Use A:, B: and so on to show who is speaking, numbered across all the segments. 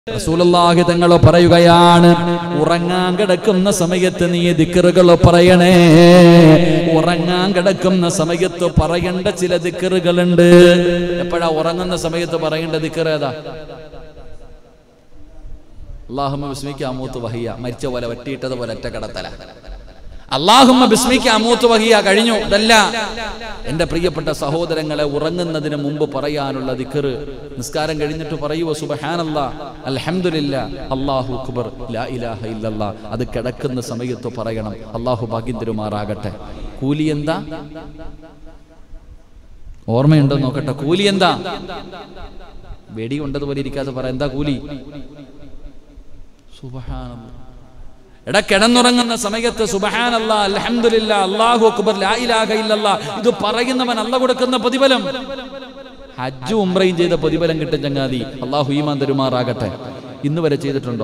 A: റസൂലുള്ളാഹി തങ്ങൾ പറയുകയാണ്, ഉറങ്ങാൻ കിടക്കുന്ന സമയത്ത് നീ ദിക്റുകൾ പറയണേ. ഉറങ്ങാൻ കിടക്കുന്ന സമയത്ത് പറയേണ്ട ചില ദിക്റുകളുണ്ട്. എപ്പോഴാ ഉറങ്ങുന്ന സമയത്ത് പറയേണ്ട ദിക്ർ ഏതാ? അല്ലാഹുമ്മ ബിസ്മിക അമൂതു വഹിയ, മരിച്ച പോലെ വറ്റിയിട്ടത് പോലെ ഒറ്റ കടത്തല. അല്ലാഹുമ്മ ബിസ്മിക അമൂതു വഹിയ കഴിഞ്ഞു. ഇതല്ല എന്റെ പ്രിയപ്പെട്ട സഹോദരങ്ങളെ, ഉറങ്ങുന്നതിന് മുമ്പ് പറയാനുള്ള ദിക്ർ നിസ്കാരം കഴിഞ്ഞിട്ട് പറയുവോ സുബ്ഹാനല്ലാഹ്, അൽഹംദുലില്ലാഹ്, അല്ലാഹു അക്ബർ, ലാ ഇലാഹ ഇല്ലല്ലാഹ്. അത് കിടക്കുന്ന സമയത്ത് പറയണം. അല്ലാഹു ഭാഗ്യം തരുമാറാകട്ടെ. കൂലി എന്താ? ഓർമ്മയുണ്ടോ നോക്കട്ടെ. കൂലി എന്താ? വെടി കൊണ്ടതുപോലെ ഇരിക്കാതെ പറ. എന്താ കൂലി? സുബ്ഹാനല്ലാഹ്. എടാ, കിടന്നുറങ്ങുന്ന സമയത്ത് സുബ്ഹാനല്ലാഹ്, അൽഹംദുലില്ലാഹ്, അല്ലാഹു അക്ബർ, ലാ ഇലാഹ ഇല്ലല്ലാഹ് ഇത് പറയുന്നവൻ അല്ലാഹു കൊടുക്കുന്ന പ്രതിഫലം ഹജ്ജും ഉംറയും ചെയ്ത പ്രതിഫലം കിട്ടും ചങ്ങാതി. അല്ലാഹു ഈമാൻ തരുമാറാകട്ടെ. ഇന്ന് വരെ ചെയ്തിട്ടുണ്ടോ?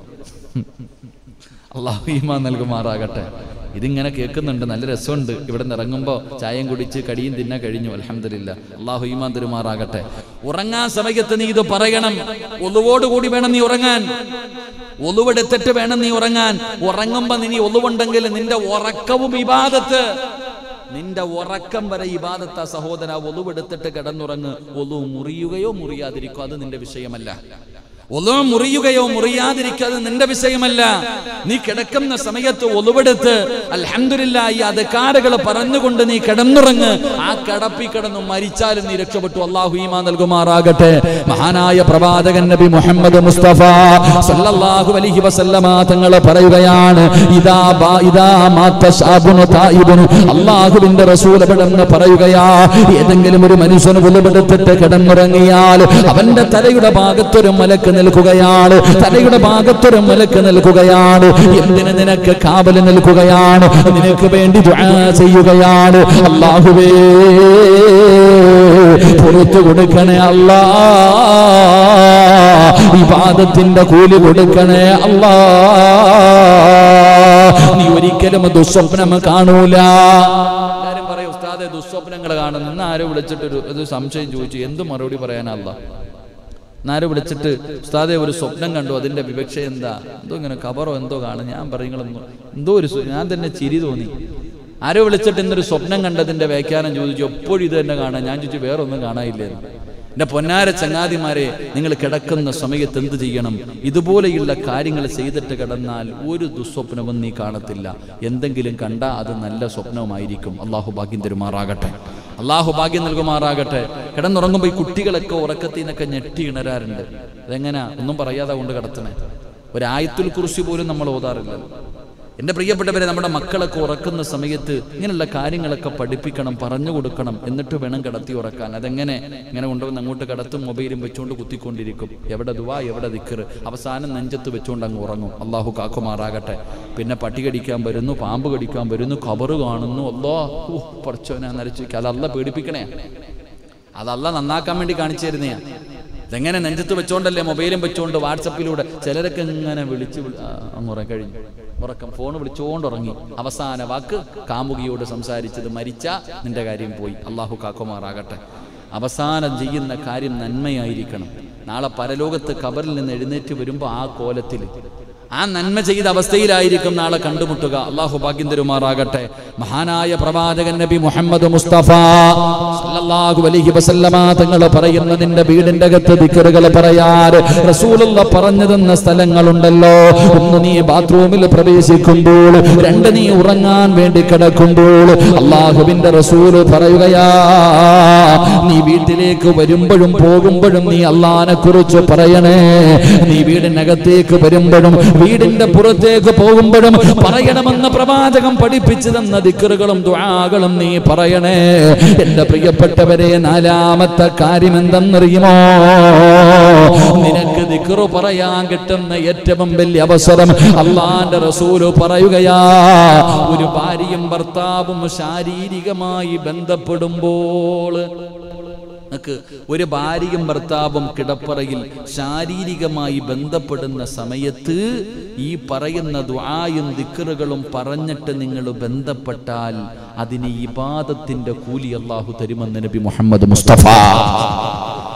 A: അല്ലാഹു ഈമാൻ നൽകുമാറാകട്ടെ. ഇതിങ്ങനെ കേൾക്കുന്നുണ്ട്, നല്ല രസമുണ്ട്. ഇവിടെ നിന്ന് ഇറങ്ങുമ്പോൾ ചായയും കുടിച്ച് കടിയും തിന്നാൻ കഴിഞ്ഞു. അൽഹംദുലില്ലാഹ്. അല്ലാഹു ഈമാൻ തരുമാറാകട്ടെ. ഉറങ്ങാൻ സമയത്ത് നീ ഇത് പറയണം. ഒളുവോടുകൂടി വേണം നീ ഉറങ്ങാൻ. ഒളുവെടുത്തിട്ട് വേണം നീ ഉറങ്ങാൻ. ഉറങ്ങുമ്പോ നീ ഒളുവുണ്ടെങ്കിൽ നിന്റെ ഉറക്കവും ഇബാദത്ത്. നിന്റെ ഉറക്കം വരെ ഇബാദത്താ സഹോദര. ഒളുവെടുത്തിട്ട് കിടന്നുറങ്ങ്. ഒളു മുറിയുകയോ മുറിയാതിരിക്കോ അത് നിന്റെ വിഷയമല്ല. ഒളു മുറിയുകയോ മുറിയാതിരിക്കാതെ നിന്റെ വിഷയമല്ല. നീ കിടക്കുന്ന സമയത്ത് ഒളുവെടുത്ത് അൽഹംദുലില്ലാഹ് ഈ അദ്കാറുകൾ പറഞ്ഞുകൊണ്ട് നീ കിടന്നുറങ്ങ്. ആ കിടപ്പി കിടന്നു മരിച്ചാലും നീ രക്ഷപ്പെട്ടു. അല്ലാഹു ഈമാൻ നൽകുമാറാകട്ടെ. മഹാനായ പ്രവാചകൻ നബി മുഹമ്മദ് മുസ്തഫ സല്ലല്ലാഹു അലൈഹി വസല്ലമ തങ്ങൾ പറയുകയാണ്, അല്ലാഹുവിന്റെ റസൂൽ എവിടെന്ന് പറയുകയാ, ഏതെങ്കിലും ഒരു മനുഷ്യന് ഒളുവെടുത്തിട്ട് കിടന്നുറങ്ങിയാൽ അവന്റെ തലയുടെ ഭാഗത്തൊരു മലക്ക് നിൽക്കുകയാണ്. തലയുടെ ഭാഗത്തൊരു മലക്ക് നിൽക്കുകയാണ്. എന്തിന്? നിനക്ക് കാവല് നിൽക്കുകയാണ്, നിനക്ക് വേണ്ടി ദുആ ചെയ്യുകയാണ്. അല്ലാഹുവേ പുറത്തു കൊടുക്കണേ അല്ലാ, ഇബാദത്തിന്റെ കൂലി കൊടുക്കണേ അല്ലാ. നീ ഒരിക്കലും ദുസ്വപ്നം കാണൂല. എല്ലാരും പറയും ഉസ്താദെ ദുസ്വപ്നങ്ങൾ കാണുന്നു. ഇന്ന് ആരോ വിളിച്ചിട്ടൊരു സംശയം ചോദിച്ചു. എന്ത് മറുപടി പറയാനാ? അല്ലാ എന്നാരും വിളിച്ചിട്ട് ഉസ്താദെ ഒരു സ്വപ്നം കണ്ടു, അതിന്റെ വിവക്ഷ എന്താ? എന്തോ ഇങ്ങനെ കബറോ എന്തോ കാണും. ഞാൻ പറയുങ്ങളൊന്നും എന്തോ ഒരു ഞാൻ തന്നെ ചിരി തോന്നി. ആരോ വിളിച്ചിട്ട് ഇന്നൊരു സ്വപ്നം കണ്ടതിന്റെ വ്യാഖ്യാനം ചോദിച്ചു. എപ്പോഴും ഇത് തന്നെ കാണാൻ. ഞാൻ ചോദിച്ചു വേറെ ഒന്നും കാണാനില്ലേന്ന്. എന്റെ പൊന്നാര ചങ്ങാതിമാരെ, നിങ്ങൾ കിടക്കുന്ന സമയത്ത് എന്ത് ചെയ്യണം? ഇതുപോലെയുള്ള കാര്യങ്ങൾ ചെയ്തിട്ട് കിടന്നാൽ ഒരു ദുസ്വപ്നവും നീ കാണത്തില്ല. എന്തെങ്കിലും കണ്ടാൽ അത് നല്ല സ്വപ്നവുമായിരിക്കും. അല്ലാഹു ഭാഗ്യം തരുമാറാകട്ടെ. അല്ലാഹു ഭാഗ്യം നൽകുമാറാകട്ടെ. കിടന്നുറങ്ങുമ്പോൾ ഈ കുട്ടികളൊക്കെ ഉറക്കത്തിൽ നിന്നൊക്കെ ഞെട്ടി ഇണരാറുണ്ട്. അതെങ്ങനെയാ? ഒന്നും പറയാതെ കൊണ്ട് കിടത്തണേ. ഒരു ആയത്തുൽ കുർസി പോലും നമ്മൾ ഓതാറില്ലല്ലോ. എൻ്റെ പ്രിയപ്പെട്ടവരെ, നമ്മുടെ മക്കളൊക്കെ ഉറക്കുന്ന സമയത്ത് ഇങ്ങനെയുള്ള കാര്യങ്ങളൊക്കെ പഠിപ്പിക്കണം, പറഞ്ഞു കൊടുക്കണം. എന്നിട്ട് വേണം കിടത്തി ഉറക്കാൻ. അതെങ്ങനെ? ഇങ്ങനെ കൊണ്ടുവന്ന് അങ്ങോട്ട് കിടത്തും, മൊബൈലും വെച്ചുകൊണ്ട് കുത്തിക്കൊണ്ടിരിക്കും. എവിടെ ദുആ, എവിടെ ദിക്ർ, അവസാനം നെഞ്ചത്ത് വെച്ചുകൊണ്ട് അങ്ങ് ഉറങ്ങും. അല്ലാഹു കാക്കുമാറാകട്ടെ. പിന്നെ പട്ടി കടിക്കാൻ വരുന്നു, പാമ്പ് കടിക്കാൻ വരുന്നു, ഖബറ് കാണുന്നു. അല്ലാഹു പടച്ചോനെ നരച്ചു. അതല്ല പേടിപ്പിക്കണേ, അതല്ല നന്നാക്കാൻ വേണ്ടി കാണിച്ചു തരുന്നയാ. ഇതെങ്ങനെ? നെഞ്ചത്ത് വെച്ചോണ്ടല്ലേ, മൊബൈലും വെച്ചോണ്ട് വാട്സപ്പിലൂടെ ചിലരൊക്കെ ഇങ്ങനെ വിളിച്ച് അങ്ങ് കഴിഞ്ഞു ഉറക്കം. ഫോൺ വിളിച്ചോണ്ട് ഉറങ്ങി. അവസാന വാക്ക് കാമുകിയോട് സംസാരിച്ചത് മരിച്ച നിന്റെ കാര്യം പോയി. അല്ലാഹു കാക്കുമാറാകട്ടെ. അവസാനം ചെയ്യുന്ന കാര്യം നന്മയായിരിക്കണം. നാളെ പരലോകത്ത് ഖബറിൽ നിന്ന് എഴുന്നേറ്റ് വരുമ്പോൾ ആ കോലത്തിൽ ആ നന്മ ചെയ്ത അവസ്ഥയിലായിരിക്കും നാളെ കണ്ടുമുട്ടുക. അല്ലാഹു ഭാഗ്യം തരുമാറാകട്ടെ. മഹാനായ പ്രവാചകൻ നബി മുഹമ്മദ് മുസ്തഫ സല്ലല്ലാഹു അലൈഹി വസല്ലമ തങ്ങൾ പറയുന്നതിന്റെ വീടിന്റെ അകത്ത് ദിക്റുകൾ പറയാറ് റസൂലുള്ള പറഞ്ഞു തന്ന സ്ഥലങ്ങളുണ്ടല്ലോ. ഒന്ന്, നീ ബാത്റൂമിൽ പ്രവേശിക്കുമ്പോൾ. രണ്ട്, നീ ഉറങ്ങാൻ വേണ്ടി കിടക്കുമ്പോൾ. അല്ലാഹുവിന്റെ റസൂൽ പറയുകയാ, നീ വീട്ടിലേക്ക് വരുമ്പോഴും പോകുമ്പോഴും നീ അല്ലാഹനെ കുറിച്ച് പറയണേ. നീ വീടിനകത്തേക്ക് വരുമ്പോഴും വീടിന്റെ പുറത്തേക്ക് പോകുമ്പോഴും പറയണമെന്ന് പ്രവാചകം പഠിപ്പിച്ചു തന്ന ദിക്റുകളും ദുആകളും നീ പറയണേ. എന്റെ പ്രിയപ്പെട്ടവരെ, നാലാമത്തെ കാര്യം എന്തെന്നറിയുമോ? നിനക്ക് ദിക്റ് പറയാൻ കിട്ടുന്ന ഏറ്റവും വലിയ അവസരം അല്ലാഹുവിന്റെ റസൂൽ പറയുകയാ, ഒരു ഭാര്യയും ഭർത്താവും ശാരീരികമായി ബന്ധപ്പെടുമ്പോൾ. ഒരു ഭാര്യയും ഭർത്താവും കിടപ്പറയിൽ ശാരീരികമായി ബന്ധപ്പെടുന്ന സമയത്ത് ഈ പറയുന്ന ദുആയും ദിക്റുകളും പറഞ്ഞിട്ട് നിങ്ങൾ ബന്ധപ്പെട്ടാൽ അതിന് ഇബാദത്തിന്റെ കൂലി അല്ലാഹു തരുമെന്ന് നബി മുഹമ്മദ് മുസ്തഫ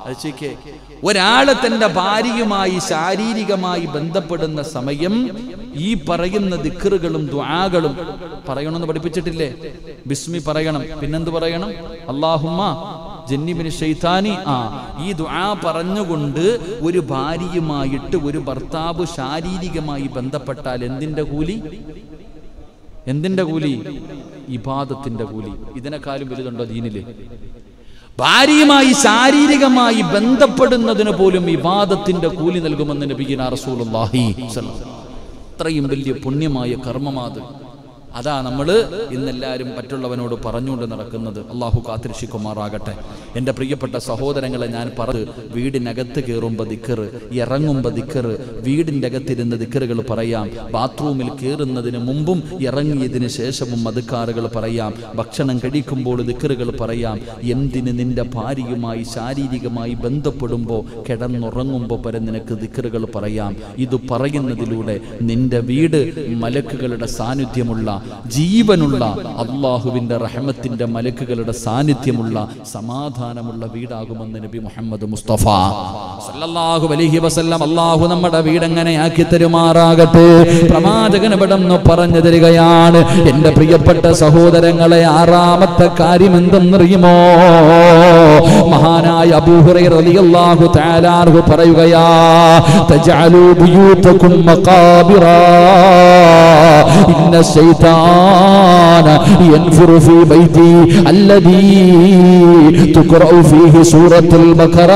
A: ഒരാള് തന്റെ ഭാര്യയുമായി ശാരീരികമായി ബന്ധപ്പെടുന്ന സമയം ഈ പറയുന്ന ദിക്റുകളും ദുആകളും പറയണമെന്ന് പഠിപ്പിച്ചിട്ടില്ലേ? ബിസ്മി പറയണം, പിന്നെന്ത് പറയണം? അല്ലാഹുമ്മ ജന്നിബിന് ശൈത്താനി. ഈ ദുആ പറഞ്ഞുകൊണ്ട് ഒരു ഭാര്യയുമായിട്ട് ഒരു ഭർത്താവ് ശാരീരികമായി ബന്ധപ്പെട്ടാൽ എന്തിന്റെ കൂലി? എന്തിന്റെ കൂലി? ഇബാദത്തിന്റെ കൂലി. ഇതിനെക്കാളും വലുതുണ്ടോ ദീനില്? ഭാര്യയുമായി ശാരീരികമായി ബന്ധപ്പെടുന്നതിന് പോലും ഇബാദത്തിന്റെ കൂലി നൽകുമെന്ന് നബിയിന റസൂലുള്ളാഹി സ്വല്ലല്ലാഹു അലൈഹി വസല്ലം. അത്രയും വലിയ പുണ്യമായ കർമ്മമാത്. അതാ നമ്മൾ ഇന്നെല്ലാവരും മറ്റുള്ളവനോട് പറഞ്ഞുകൊണ്ട് നടക്കുന്നത്. അള്ളാഹു കാത്തിരക്ഷിക്കുമാറാകട്ടെ. എൻ്റെ പ്രിയപ്പെട്ട സഹോദരങ്ങളെ, ഞാൻ പറഞ്ഞു, വീടിനകത്ത് കയറുമ്പോൾ ദിക്ർ, ഇറങ്ങുമ്പോൾ ദിക്ർ, വീടിൻ്റെ അകത്തിരുന്ന് ദിക്റുകൾ പറയാം, ബാത്റൂമിൽ കയറുന്നതിന് മുമ്പും ഇറങ്ങിയതിന് ശേഷവും അദ്കാറുകൾ പറയാം, ഭക്ഷണം കഴിക്കുമ്പോൾ ദിക്റുകൾ പറയാം. എന്തിന്? നിന്റെ ഭാര്യയുമായി ശാരീരികമായി ബന്ധപ്പെടുമ്പോൾ, കിടന്നുറങ്ങുമ്പോൾ വരെ നിനക്ക് ദിക്റുകൾ പറയാം. ഇത് പറയുന്നതിലൂടെ നിന്റെ വീട് മലക്കുകളുടെ സാന്നിധ്യമുള്ള, ജീവനുള്ള, അള്ളാഹുവിന്റെ റഹ്മത്തിന്റെ മലക്കുകളുടെ സാന്നിധ്യമുള്ള, സമാധാനമുള്ള വീടാകുമെന്ന് നബി മുഹമ്മദ് മുസ്തഫ സല്ലല്ലാഹു അലൈഹി വസല്ലം. അള്ളാഹു നമ്മുടെ വീടെങ്ങനെ ആക്കി തരുമാറാകട്ടെ. പ്രവാചകൻ ഇവിടെന്ന് പറഞ്ഞു തരികയാണ്, എന്റെ പ്രിയപ്പെട്ട സഹോദരങ്ങളെ, ആറാമത്തെ കാര്യം എന്തെന്നറിയുമോ? മഹാനായ അബൂ ഹുറൈറ റളിയല്ലാഹു തആല അൻഹു പറയുകയാ, തജഅലു ബുയൂതകും മഖാബിറാ ഇന്ന ശൈത്താന യൻഫുറു ഫീ ബൈതി അല്ലദീ തുഖറഉ ഫീഹി സൂറത്തുൽ ബഖറ.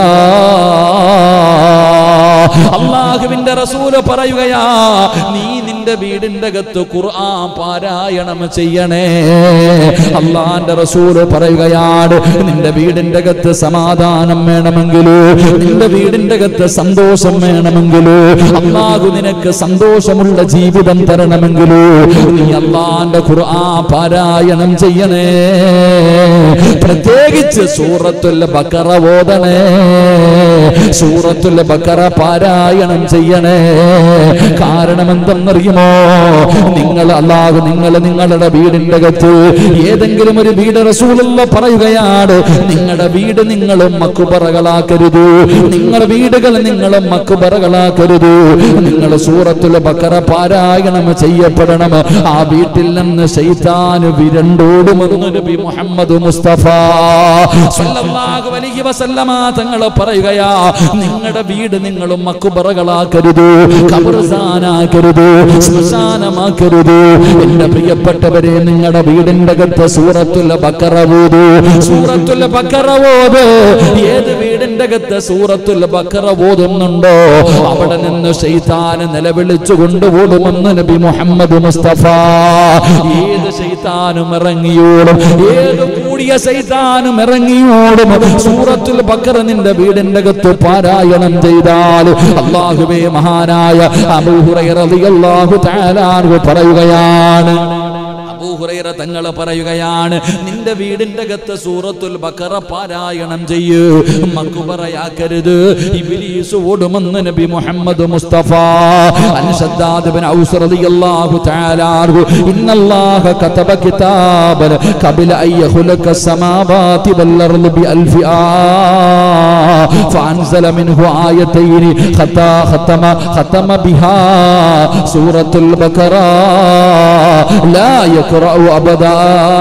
A: അല്ലാഹുവിന്റെ റസൂൽ പറയുകയാ, നീ നിന്റെ വീടിന്റെ അകത്ത് ഖുർആൻ പാരായണം ചെയ്യണേ. അല്ലാഹുവിന്റെ റസൂൽ പറയുകയാണ്, നിന്റെ വീടിന്റെ അകത്ത് സമാധാനം വേണമെങ്കിൽ, നിന്റെ വീടിന്റെ അകത്ത് സന്തോഷം വേണമെങ്കിൽ, അല്ലാഹു നിനക്ക് സന്തോഷമുള്ള ജീവിതം തരണമെങ്കിൽ, നീ അല്ലാഹുവിന്റെ ഖുർആൻ പാരായണം ചെയ്യണേ. പ്രത്യേകിച്ച് സൂറത്തുൽ ബഖറ ഓതണേ. സൂറത്തുൽ ബഖറ പാരായണം ചെയ്യണേ. കാരണം എന്തെന്നറിയുമോ? നിങ്ങളുടെ വീടിന്റെ അകത്ത് ഏതെങ്കിലും ഒരു വീട്, റസൂലുള്ളാഹി പറയുകയാണ്, നിങ്ങളുടെ വീട് നിങ്ങളും മക്ബറകളാക്കരുത്. നിങ്ങളുടെ വീടുകൾ നിങ്ങളും മക്ബറകളാക്കരുത്. നിങ്ങൾ സൂറത്തുൽ ബഖറ പാരായണം ചെയ്യപ്പെടണം. ആ വീട്ടിൽ നിന്ന് ശൈത്താൻ വിരണ്ടോടുമെന്ന് നബി മുഹമ്മദ് മുസ്തഫ സല്ലല്ലാഹു അലൈഹി വസല്ലമ തങ്ങൾ പറയുകയാ, നിങ്ങളുടെ വീട് നിങ്ങളും മക്ബറകളാക്കരുത്, ഖബർസ്ഥാനാക്കരുത്, ശ്മശാനമാക്കരുത്. എന്റെ പ്രിയപ്പെട്ടവരെ, നിങ്ങളുടെ വീടിന്റെ അകത്ത് സൂറത്തുൽ ബഖറ ഓതു. സൂറത്തുൽ ബഖറ ഓത്. ഏത് വീടിന്റെ അകത്ത് സൂറത്തുൽ ബഖറ ഓതുന്നുണ്ടോ അവിടെ നിന്ന് ശൈത്താൻ നിലവിളിച്ചു കൊണ്ടുപോടുമെന്ന് നബി മുഹമ്മദ് മുസ്തഫ. ഏത് ശൈത്താനും ഇറങ്ങിയോടും, ഏത് കൂടിയ ശൈത്താനും ഇറങ്ങിയോടും സൂറത്തുൽ ബഖറ നിന്റെ വീടിന്റെ അകത്ത് പാരായണം ചെയ്താൽ, അല്ലാഹുവേ, മഹാനായ അബൂ ഹുറൈറ റളിയല്ലാഹു തആല അൻഹു പറയുകയാണ്, അബൂ ഹുറൈറ തങ്ങൾ പറയുകയാണ്, നിന്റെ വീടിന്റെ അകത്ത് സൂറത്തുൽ ബഖറ പാരായണം ചെയ്യൂ, മക്ബറയാക്കരുത്, ഇബ്ലീസ് ഓടുമെന്ന് നബി മുഹമ്മദ് മുസ്തഫ. അൻ ശദ്ദാദ് ഇബ്നു ഔസ് റളിയല്ലാഹു തആല അൻഹു, ഇന്നല്ലാഹ കതബ കിതാബൻ ഖബല അൻ യഖ്ലഖ സമാവാതി വൽ അർള് ബി അൽഫി ആ ഫഅൻസല മിൻഹു ആയതൈനി ഖതമ ബിഹാ സൂറത്തുൽ ബഖറ ലാ യഖറഉ അബദാ.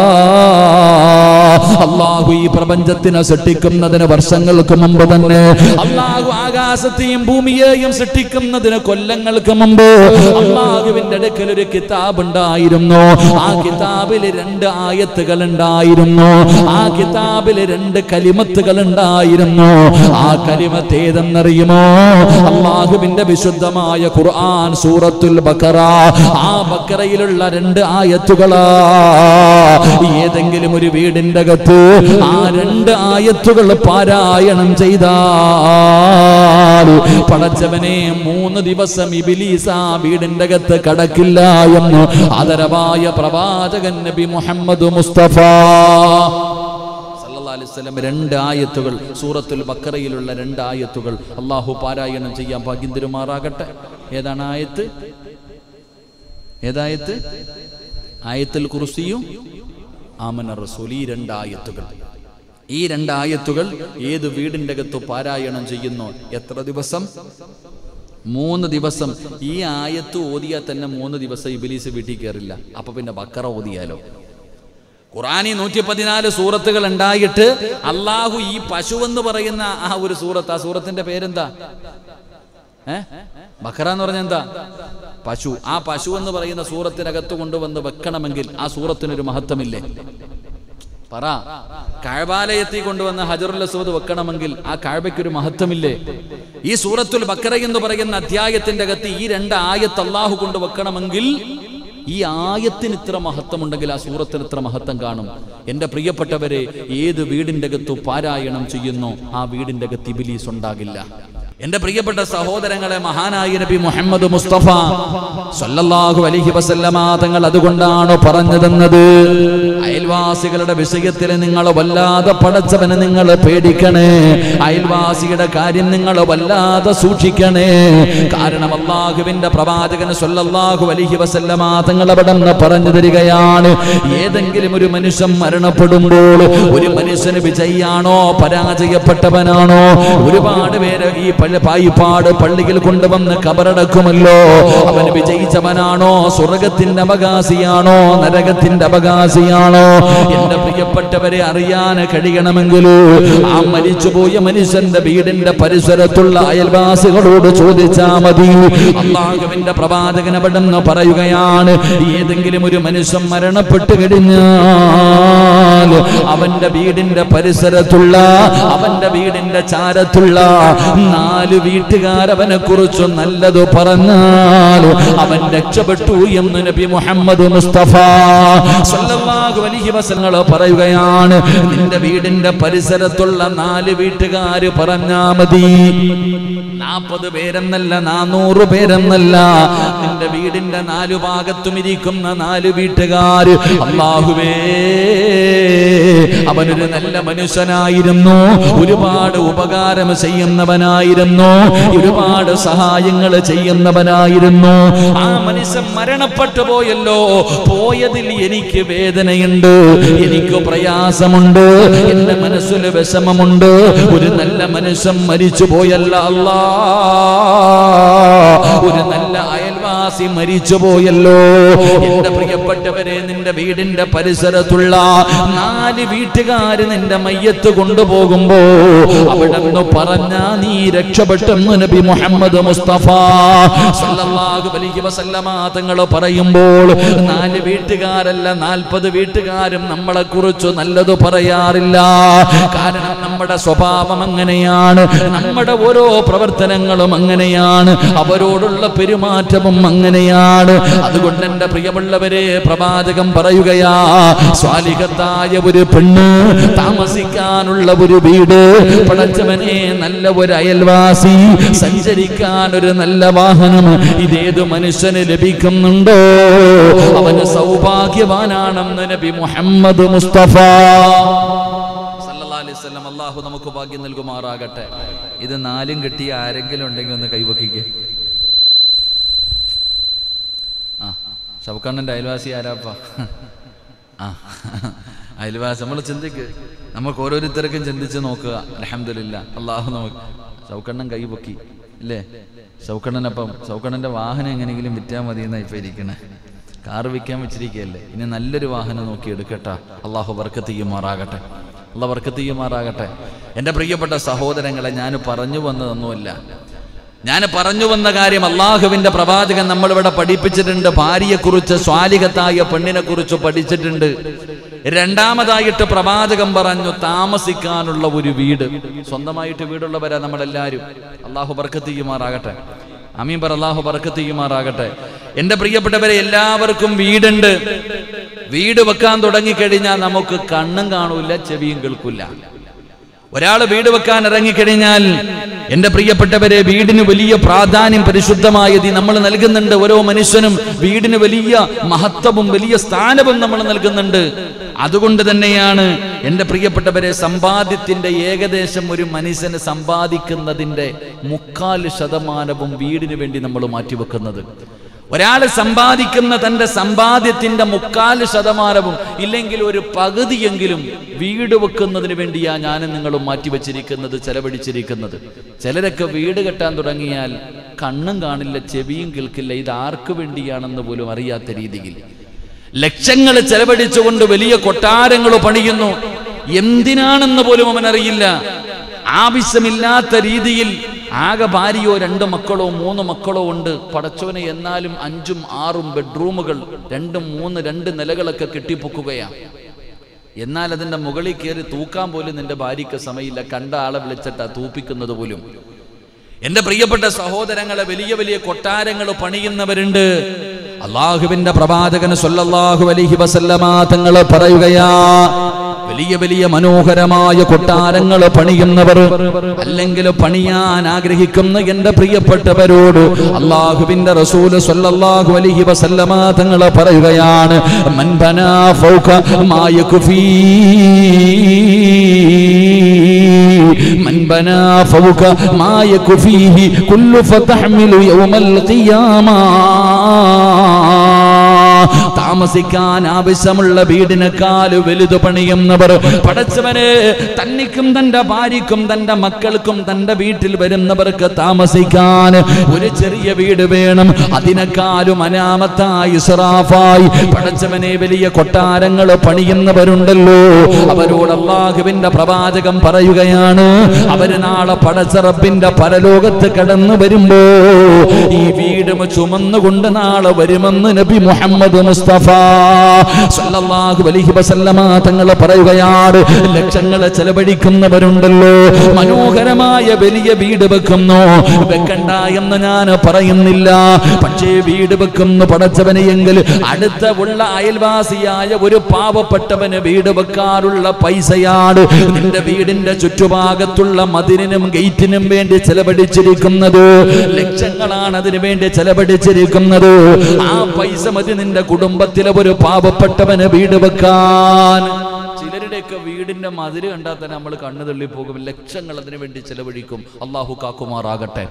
A: അല്ലാഹു ഈ പ്രപഞ്ചത്തിനെ സൃഷ്ടിക്കുന്നതിന് വർഷങ്ങൾക്ക് മുമ്പ് തന്നെ, അല്ലാഹു ആകാശത്തെയും ഭൂമിയെയും സൃഷ്ടിക്കുന്നതിന് കൊല്ലങ്ങൾക്ക് മുമ്പ് അല്ലാഹുവിന്റെ അടുക്കൽ ഒരു കിതാബ് ഉണ്ടായിരുന്നു. ആ കിതാബിൽ 2 ആയത്തുകൾ ഉണ്ടായിരുന്നു. ആ കിതാബിൽ 2 കലിമത്തുകൾ ഉണ്ടായിരുന്നു. ആ കലിമത്ത് ഏതെന്നറിയുമോ? അല്ലാഹുവിന്റെ വിശുദ്ധമായ ഖുർആൻ സൂറത്തുൽ ബഖറ. ആ ബഖറയിലുള്ള 2 ആയത്തുകളാ. ഏതെങ്കിലും ഒരു വീടിന്റെ അകത്ത് ആ 2 ആയത്തുകൾ പാരായണം ചെയ്താൽ, പടച്ചവനെ, 3 ദിവസം ഇബ്ലീസ് ആ വീടിന്റെ അകത്ത് കടക്കില്ല എന്ന് ആദരവായ പ്രവാചകൻ നബി മുഹമ്മദ് മുസ്തഫ സല്ലല്ലാഹു അലൈഹി വസല്ലം 2 ആയത്തുകൾ, സൂറത്തുൽ ബഖറയിലുള്ള 2 ആയത്തുകൾ അല്ലാഹു പാരായണം ചെയ്യാൻ ഭാഗ്യം തരുമാറാകട്ടെ. ഏതാണ് ആയത്ത്? ഏതായത്ത്? ആയത്തുൽ കുർസിയും ആമന റസൂൽ. ഈ 2 ആയത്തുകൾ ഈ 2 ആയത്തുകൾ ഏത് വീടിൻ്റെ അകത്ത് പാരായണം ചെയ്യുന്നു? എത്ര ദിവസം? 3 ദിവസം. ഈ ആയത്ത് ഓതിയാൽ തന്നെ 3 ദിവസം ഇബ്ലീസ് വീട്ടിൽ കയറില്ല. അപ്പൊ പിന്നെ ബക്കറ ഓതിയാലോ? ഖുർആനിൽ 114 സൂറത്തുകൾ ഉണ്ടായിട്ട് അള്ളാഹു ഈ പശു എന്ന് പറയുന്ന ആ ഒരു സൂറത്ത്, ആ സൂറത്തിന്റെ പേരെന്താ? ബക്കറ എന്ന് പറഞ്ഞ എന്താ? പശു. ആ പശു എന്ന് പറയുന്ന സൂറത്തിനകത്ത് കൊണ്ടുവന്ന് വെക്കണമെങ്കിൽ ആ സൂറത്തിനൊരു മഹത്വമില്ലേ? പറ. കഅബാലയത്തിൽ കൊണ്ടുവന്ന ഹജറുൽ അസ്വദ് വെക്കണമെങ്കിൽ ആ കഅബയ്ക്കൊരു മഹത്വമില്ലേ? ഈ സൂറത്തുൽ ബക്കറ എന്ന് പറയുന്ന അധ്യായത്തിന്റെ അകത്ത് ഈ 2 ആയത്ത് അള്ളാഹു കൊണ്ട് വെക്കണമെങ്കിൽ ഈ ആയത്തിന് ഇത്ര മഹത്വമുണ്ടെങ്കിൽ ആ സൂറത്തിന് ഇത്ര മഹത്വം കാണും. എന്റെ പ്രിയപ്പെട്ടവരെ, ഏത് വീടിന്റെ അകത്ത് പാരായണം ചെയ്യുന്നു ആ വീടിന്റെ അകത്ത് ഇബ്ലീസ് ഉണ്ടാകില്ല. എന്റെ പ്രിയപ്പെട്ട സഹോദരങ്ങളെ, മഹാനായ നബി മുഹമ്മദ് മുസ്തഫ സല്ലല്ലാഹു അലൈഹി വസല്ലമ തങ്ങൾ അതുകൊണ്ടാണ് പറഞ്ഞു തന്നത്, അയൽവാസികളുടെ വിഷയത്തിൽ നിങ്ങൾ വല്ലാതെ പടച്ചവനെ നിങ്ങൾ പേടിക്കണേ, അയൽവാസിയുടെ കാര്യം നിങ്ങൾ വല്ലാതെ സൂക്ഷിക്കണേ. കാരണം അല്ലാഹുവിന്റെ പ്രവാചകൻ സല്ലല്ലാഹു അലൈഹി വസല്ലമ തങ്ങൾ അവിടെ നിന്ന് പറഞ്ഞു തരികയാണ്, ഏതെങ്കിലും ഒരു മനുഷ്യൻ മരണപ്പെടുമ്പോൾ ഒരു മനുഷ്യന് വിജയിയാണോ പരാജയപ്പെട്ടവനാണോ? ഒരുപാട് പേര് ഈ പായിപ്പാട് പള്ളിയിൽ കൊണ്ടുവന്ന് കബറടക്കുമല്ലോ. അവൻ വിജയിച്ചവനാണോ? സ്വർഗത്തിന്റെ അവകാശിയാണോ? നരകത്തിന്റെ അവകാശിയാണോ? എന്റെ പ്രിയപ്പെട്ടവരെ, അറിയാൻ കഴിയണമെങ്കിലോ ആ മരിച്ചുപോയ മനുഷ്യന്റെ വീടിന്റെ പരിസരത്തുള്ള അയൽവാസികളോട് ചോദിച്ചാൽ മതി. അല്ലാഹുവിന്റെ പ്രവാചകൻ അവിടെ നിന്ന് പറയുകയാണ്, ഏതെങ്കിലും ഒരു മനുഷ്യൻ മരണപ്പെട്ടു കഴിഞ്ഞാൽ അവന്റെ വീടിന്റെ പരിസരത്തുള്ള, അവന്റെ വീടിന്റെ ചാരത്തുള്ള 4 വീട്ടുകാരവനെ കുറിച്ച് നല്ലത് പറഞ്ഞാൽ അവൻ രക്ഷപ്പെട്ടു എന്ന് നബി മുഹമ്മദ് മുസ്തഫ സല്ലല്ലാഹു അലൈഹി വസല്ലം പറയുകയാണ്. നിന്റെ വീടിന്റെ പരിസരത്തുള്ള 4 വീട്ടുകാര് പറഞ്ഞാ മതി. 40 പേരെന്നല്ല, 400 പേരെന്നല്ല, നിന്റെ വീടിന്റെ 4 ഭാഗത്തും ഇരിക്കുന്ന 4 വീട്ടുകാര്, അല്ലാഹുവേ അവനൊരു നല്ല മനുഷ്യനായിരുന്നു, ഒരുപാട് ഉപകാരം ചെയ്യുന്നവനായിരുന്നു, ഒരുപാട് സഹായങ്ങൾ ചെയ്യുന്നവനായിരുന്നു. ആ മനുഷ്യൻ മരണപ്പെട്ടു പോയല്ലോ, പോയതിൽ എനിക്ക് വേദനയുണ്ട്, എനിക്ക് പ്രയാസമുണ്ട്, എന്റെ മനസ്സിൽ വിഷമമുണ്ട്. ഒരു നല്ല മനുഷ്യൻ മരിച്ചു പോയല്ല അല്ലാ, ഒരു നല്ല അയൽവാസി മരിച്ചു പോയല്ലോ. എന്റെ പ്രിയപ്പെട്ടവരെ, നിന്റെ വീടിന്റെ പരിസരത്തുള്ള 4 വീട്ടുകാര് നിന്റെ മയ്യത്ത് കൊണ്ടുപോകുമ്പോ അവിടെ നിന്ന് പറഞ്ഞാ നീ രക്ഷപ്പെട്ടെന്ന് നബി മുഹമ്മദ് മുസ്തഫ സല്ലല്ലാഹു അലൈഹി വസല്ലമ തങ്ങൾ പറയുമ്പോൾ 4 വീട്ടുകാരല്ല 40 വീട്ടുകാരും നമ്മളെ കുറിച്ച് നല്ലത് പറയാറില്ല. കാരണം നമ്മുടെ സ്വഭാവം അങ്ങനെയാണ്, നമ്മുടെ ഓരോ പ്രവർത്തനങ്ങളും അങ്ങനെയാണ്, അവരോടുള്ള പെരുമാറ്റവും അങ്ങനെയാണ്. അതുകൊണ്ട് എന്റെ പ്രിയമുള്ളവരെ, പ്രവാചകൻ പറയുകയാ, സ്വാലിഹത്തായ ഒരു പെണ്ണ്, താമസിക്കാനുള്ള ഒരു വീട്, പടച്ചവനെ നല്ല ഒരു അയൽവാസി, സഞ്ചരിക്കാൻ ഒരു നല്ല വാഹനം, ഇതേത് മനുഷ്യന് ലഭിക്കുന്നുണ്ടോ അവന് സൗഭാഗ്യവാനാണെന്ന് നബി മുഹമ്മദ് മുസ്തഫ സല്ലല്ലാഹു അലൈഹി വസല്ലം. അല്ലാഹു നമുക്ക് ഭാഗ്യം നൽകുമാറാകട്ടെ. ഇത് 4 കിട്ടിയ ആരെങ്കിലും ഉണ്ടെങ്കിൽ ഒന്ന് കൈവക്കിക്കേ. ഷൗക്കണ്ണന്റെ അയൽവാസി ആരാപ്പ? അയൽവാസി നമ്മൾ ചിന്തിക്ക്, നമുക്ക് ഓരോരുത്തർക്കും ചിന്തിച്ച് നോക്കുക. അൽഹംദുലില്ലാ, അല്ലാഹു നമുക്ക്. ഷൗക്കണ്ണൻ കൈപൊക്കി ഇല്ലേ? ഷൗക്കണ്ണനപ്പം ഷൗക്കണ്ണന്റെ വാഹനം എങ്ങനെയെങ്കിലും വിറ്റാൽ മതി എന്നാ ഇപ്പൊ ഇരിക്കണേ. കാറ് വിൽക്കാൻ വെച്ചിരിക്കുകയല്ലേ. ഇനി നല്ലൊരു വാഹനം നോക്കി എടുക്കട്ടെ. അല്ലാഹു ബർക്കത്ത് ചെയ്യുമാറാകട്ടെ, അല്ലാഹു ബർക്കത്ത് ചെയ്യുമാറാകട്ടെ. എൻ്റെ പ്രിയപ്പെട്ട സഹോദരങ്ങളെ, ഞാൻ പറഞ്ഞു വന്നതൊന്നുമല്ല, ഞാൻ പറഞ്ഞു വന്ന കാര്യം അള്ളാഹുവിന്റെ പ്രവാചകൻ നമ്മളിവിടെ പഠിപ്പിച്ചിട്ടുണ്ട്. ഭാര്യയെക്കുറിച്ച്, സ്വാലിഹത്തായ പെണ്ണിനെ കുറിച്ച് പഠിച്ചിട്ടുണ്ട്. രണ്ടാമതായിട്ട് പ്രവാചകൻ പറഞ്ഞു താമസിക്കാനുള്ള ഒരു വീട്. സ്വന്തമായിട്ട് വീടുള്ളവരാ നമ്മളെല്ലാവരും. അള്ളാഹു ബർക്കത്ത് ചെയ്യുമാറാകട്ടെ. ആമീൻ പറ. അള്ളാഹു ബർക്കത്ത് ചെയ്യുമാറാകട്ടെ. എന്റെ പ്രിയപ്പെട്ടവരെ, എല്ലാവർക്കും വീടുണ്ട്. വീട് വെക്കാൻ തുടങ്ങിക്കഴിഞ്ഞാൽ നമുക്ക് കണ്ണും കാണൂല, ചെവിയും കേൾക്കില്ല. ഒരാൾ വീട് വെക്കാൻ ഇറങ്ങിക്കഴിഞ്ഞാൽ എന്റെ പ്രിയപ്പെട്ടവരെ, വീടിന് വലിയ പ്രാധാന്യം പരിശുദ്ധമായത് നമ്മൾ നൽകുന്നുണ്ട്. ഓരോ മനുഷ്യനും വീടിന് വലിയ മഹത്വവും വലിയ സ്ഥാനവും നമ്മൾ നൽകുന്നുണ്ട്. അതുകൊണ്ട് തന്നെയാണ് എന്റെ പ്രിയപ്പെട്ടവരെ, സമ്പാദ്യത്തിന്റെ ഏകദേശം ഒരു മനുഷ്യന് സമ്പാദിക്കുന്നതിന്റെ 3/4% വീടിന് വേണ്ടി നമ്മൾ മാറ്റിവെക്കുന്നത്. ഒരാൾ സമ്പാദിക്കുന്ന തന്റെ സമ്പാദ്യത്തിന്റെ 3/4% ഇല്ലെങ്കിൽ ഒരു പകുതിയെങ്കിലും വീട് വെക്കുന്നതിന് വേണ്ടിയാ ഞാനും നിങ്ങളും മാറ്റിവെച്ചിരിക്കുന്നത്, ചെലവഴിച്ചിരിക്കുന്നത്. ചിലരൊക്കെ വീട് കെട്ടാൻ തുടങ്ങിയാൽ കണ്ണും കാണില്ല, ചെവിയും കേൾക്കില്ല, ഇത് ആർക്ക് വേണ്ടിയാണെന്ന് പോലും അറിയാത്ത രീതിയിൽ ലക്ഷങ്ങൾ ചെലവഴിച്ചുകൊണ്ട് വലിയ കൊട്ടാരങ്ങൾ പണിയുന്നു. എന്തിനാണെന്ന് പോലും അവനറിയില്ല. ആവശ്യമില്ലാത്ത രീതിയിൽ ആകെ ഭാര്യയോ 2 മക്കളോ 3 മക്കളോ ഉണ്ട്. പടച്ചോനെ, എന്നാലും 5ഉം 6ഉം ബെഡ്റൂമുകൾ, 2ഉം 3 2 നിലകളൊക്കെ കെട്ടിപ്പൊക്കുകയാണ്. എന്നാൽ അതിൻ്റെ മുകളിൽ കയറി തൂക്കാൻ പോലും നിന്റെ ഭാര്യയ്ക്ക് സമയമില്ല. കണ്ട ആളെ വിളിച്ചിട്ടാ തൂപ്പിക്കുന്നത് പോലും. എൻ്റെ പ്രിയപ്പെട്ട സഹോദരങ്ങളെ, വലിയ വലിയ കൊട്ടാരങ്ങൾ പണിയുന്നവരുണ്ട്. അള്ളാഹുവിന്റെ പ്രവാചകൻ സ്വല്ലല്ലാഹു അലൈഹി വസല്ലമ തങ്ങൾ പറയുകയാ, വലിയ വലിയ മനോഹരമായ കൊട്ടാരങ്ങൾ പണിയുന്നവർ അല്ലെങ്കിൽ പണിയാൻ ആഗ്രഹിക്കുന്ന എൻ്റെ പ്രിയപ്പെട്ടവരോട് അള്ളാഹുവിന്റെ റസൂൽ സ്വല്ലല്ലാഹു അലൈഹി വസല്ലമ തങ്ങൾ പറയുകയാണ്, മൻ ബനാ ഫൗക മാ യക്ഫീ, മൻ ബനാ ഫൗക മാ യക്ഫീഹി കുല്ലു ഫതഹ്മിലു യൗമൽ ഖിയാമ. താമസിക്കാൻ ആവശ്യമുള്ള വീടിനേക്കാൾ വലുത് പണിയുന്നവർ, പടച്ചവനെ, തന്നിക്കും തന്റെ ഭാര്യക്കും തന്റെ മക്കൾക്കും തന്റെ വീട്ടിൽ വരുന്നവർക്ക് താമസിക്കാൻ ഒരു ചെറിയ വീട് വേണം. അതിനേക്കാളും അനാമത്തായി ഇസ്റാഫായി പടച്ചവനെ വലിയ കൊട്ടാരങ്ങൾ പണിയുന്നവരുണ്ടല്ലോ. അവരോട് അല്ലാഹുവിന്റെ പ്രവാചകം പറയുകയാണ്, അവര് നാളെ പടച്ച റബ്ബിന്റെ പരലോകത്ത് കടന്നു വരുമ്പോ ഈ വീട് ചുമന്നുകൊണ്ട് നാളെ വരുമെന്ന് നബി മുഹമ്മദ് മുസ്തഫ സല്ലല്ലാഹു അലൈഹി വസല്ലമ തങ്ങൾ പറയുകയാണ്. ലക്ഷങ്ങൾ ചെലവഴിക്കുന്നവരുണ്ടല്ലോ, മനോഹരമായ വലിയ വീട് വെക്കുന്നു. വെക്കണ്ട എന്ന് ഞാൻ പറയുന്നില്ല, പക്ഷേ വീട് വെക്കുന്നു പടച്ചവനെയെങ്കിൽ അടുത്ത ഉള്ള അയൽവാസിയായ ഒരു പാവപ്പെട്ടവന് വീട് വെക്കാനുള്ള പൈസയാണ് നിന്റെ വീടിന്റെ ചുറ്റുഭാഗത്തുള്ള മതിലിനും ഗേറ്റിനും വേണ്ടി ചെലവഴിച്ചിരിക്കുന്നത്. ലക്ഷങ്ങളാണ് അതിനു വേണ്ടി ചെലവഴിച്ചിരിക്കുന്നത്. ആ പൈസ മതി നിന്റെ കുടുംബത്തിലെ ഒരു പാവപ്പെട്ടവന് വീട് വെക്കാൻ. ചിലരുടെയൊക്കെ വീടിന്റെ മതില് കണ്ടാൽ തന്നെ നമ്മൾ കണ്ണു തള്ളിപ്പോകും. ലക്ഷങ്ങൾ അതിനു വേണ്ടി ചെലവഴിക്കും. അല്ലാഹു കാക്കുമാറാകട്ടെ.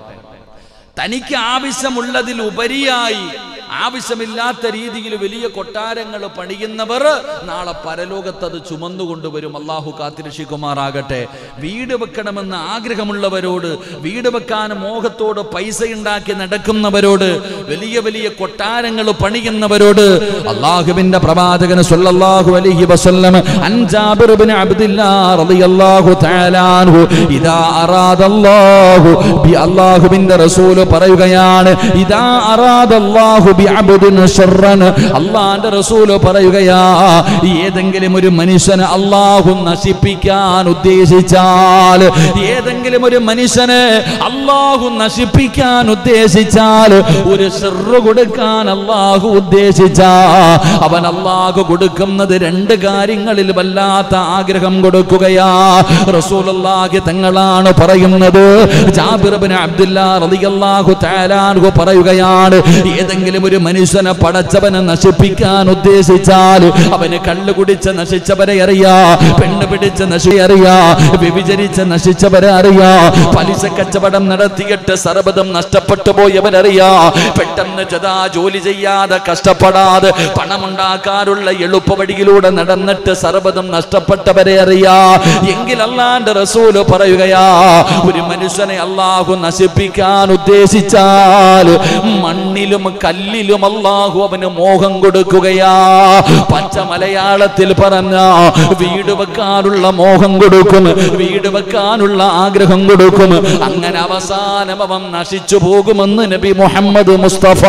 A: തനിക്ക് ആവശ്യമുള്ളതിൽ ഉപരിയായി ആവശ്യമില്ലാത്ത രീതിയിൽ വലിയ കൊട്ടാരങ്ങൾ പണിയുന്നവർ നാളെ പരലോകത്ത് അത് ചുമന്നുകൊണ്ടുവരും. അള്ളാഹു കാത്തിരക്ഷിക്കുമാറാകട്ടെ. വീട് വെക്കണമെന്ന് ആഗ്രഹമുള്ളവരോട്, വീട് വെക്കാൻ മോഹത്തോട് പൈസ ഉണ്ടാക്കി നടക്കുന്നവരോട്, വലിയ വലിയ കൊട്ടാരങ്ങൾ പണിയുന്നവരോട് അള്ളാഹുവിന്റെ പ്രവാചകൻ സ്വല്ലല്ലാഹു അലൈഹി വസല്ലം അൻ ജാബിർ ഇബ്നു അബ്ദില്ലാഹ് റളിയല്ലാഹു തആല അൻഹു ഇദാ അറാദല്ലാഹു ബി, അല്ലാഹുവിന്റെ റസൂൽ പറയുകയാണ്, ഇദാ അറാദല്ലാഹു ബി അബ്ദിൻ ശർറൻ, അല്ലാഹുവിന്റെ റസൂൽ പറയുകയാ, ഏതെങ്കിലും ഒരു മനുഷ്യനെ അല്ലാഹു നശിപ്പിക്കാൻ ഉദ്ദേശിച്ചാൽ, ഏതെങ്കിലും ഒരു മനുഷ്യനെ അല്ലാഹു നശിപ്പിക്കാൻ ഉദ്ദേശിച്ചാൽ, ഒരു ശർറ് കൊടുക്കാൻ അല്ലാഹു ഉദ്ദേശിച്ചാ അവൻ അല്ലാഹു കൊടുക്കുന്നത് 2 കാര്യങ്ങളിൽ വല്ലാത്ത ആഗ്രഹം കൊടുക്കുകയാ. റസൂലുള്ളാഹി തങ്ങളാണ് പറയുന്നത്. ജാബിർ ഇബ്നു അബ്ദുല്ലാഹ് റളിയല്ലാഹു തആല അൻഹു പറയുകയാണ്, ഏതെങ്കിലും ഒരു മനുഷ്യനെ പടച്ചവനെ നശിപ്പിക്കാൻ ഉദ്ദേശിച്ചാൽ അവന് കള്ളു കുടിച്ച് നശിച്ചവരെ അറിയാ, പെണ്ണ് പിടിച്ച് അറിയാ, വ്യഭിചരിച്ച് നശിച്ചവരെ അറിയാ, പലിശ കച്ചവടം നടത്തിയിട്ട് സർവ്വതും നഷ്ടപ്പെട്ടു പോയവരറിയാ, പെട്ടെന്ന് ജോലി ചെയ്യാതെ കഷ്ടപ്പെടാതെ പണമുണ്ടാക്കാനുള്ള എളുപ്പ വഴിയിലൂടെ നടന്നിട്ട് സർവ്വതും നഷ്ടപ്പെട്ടവരെ അറിയാ. എങ്കിൽ അല്ലാഹുവിന്റെ റസൂൽ പറയുകയാ, ഒരു മനുഷ്യനെ അല്ലാഹു നശിപ്പിക്കാൻ ഉദ്ദേശിച്ചാൽ മണ്ണിലും കല്ലിലും അല്ലാഹു അവന് മോഹം കൊടുക്കുകയാ. പച്ച മലയാളത്തിൽ പറഞ്ഞ വീട് വെക്കാനുള്ള മോഹം കൊടുക്കും, വീട് വെക്കാനുള്ള ആഗ്രഹം കൊടുക്കും. അങ്ങനെ അവസാനം അവൻ നശിച്ചു പോകുമെന്ന് നബി മുഹമ്മദ് മുസ്തഫ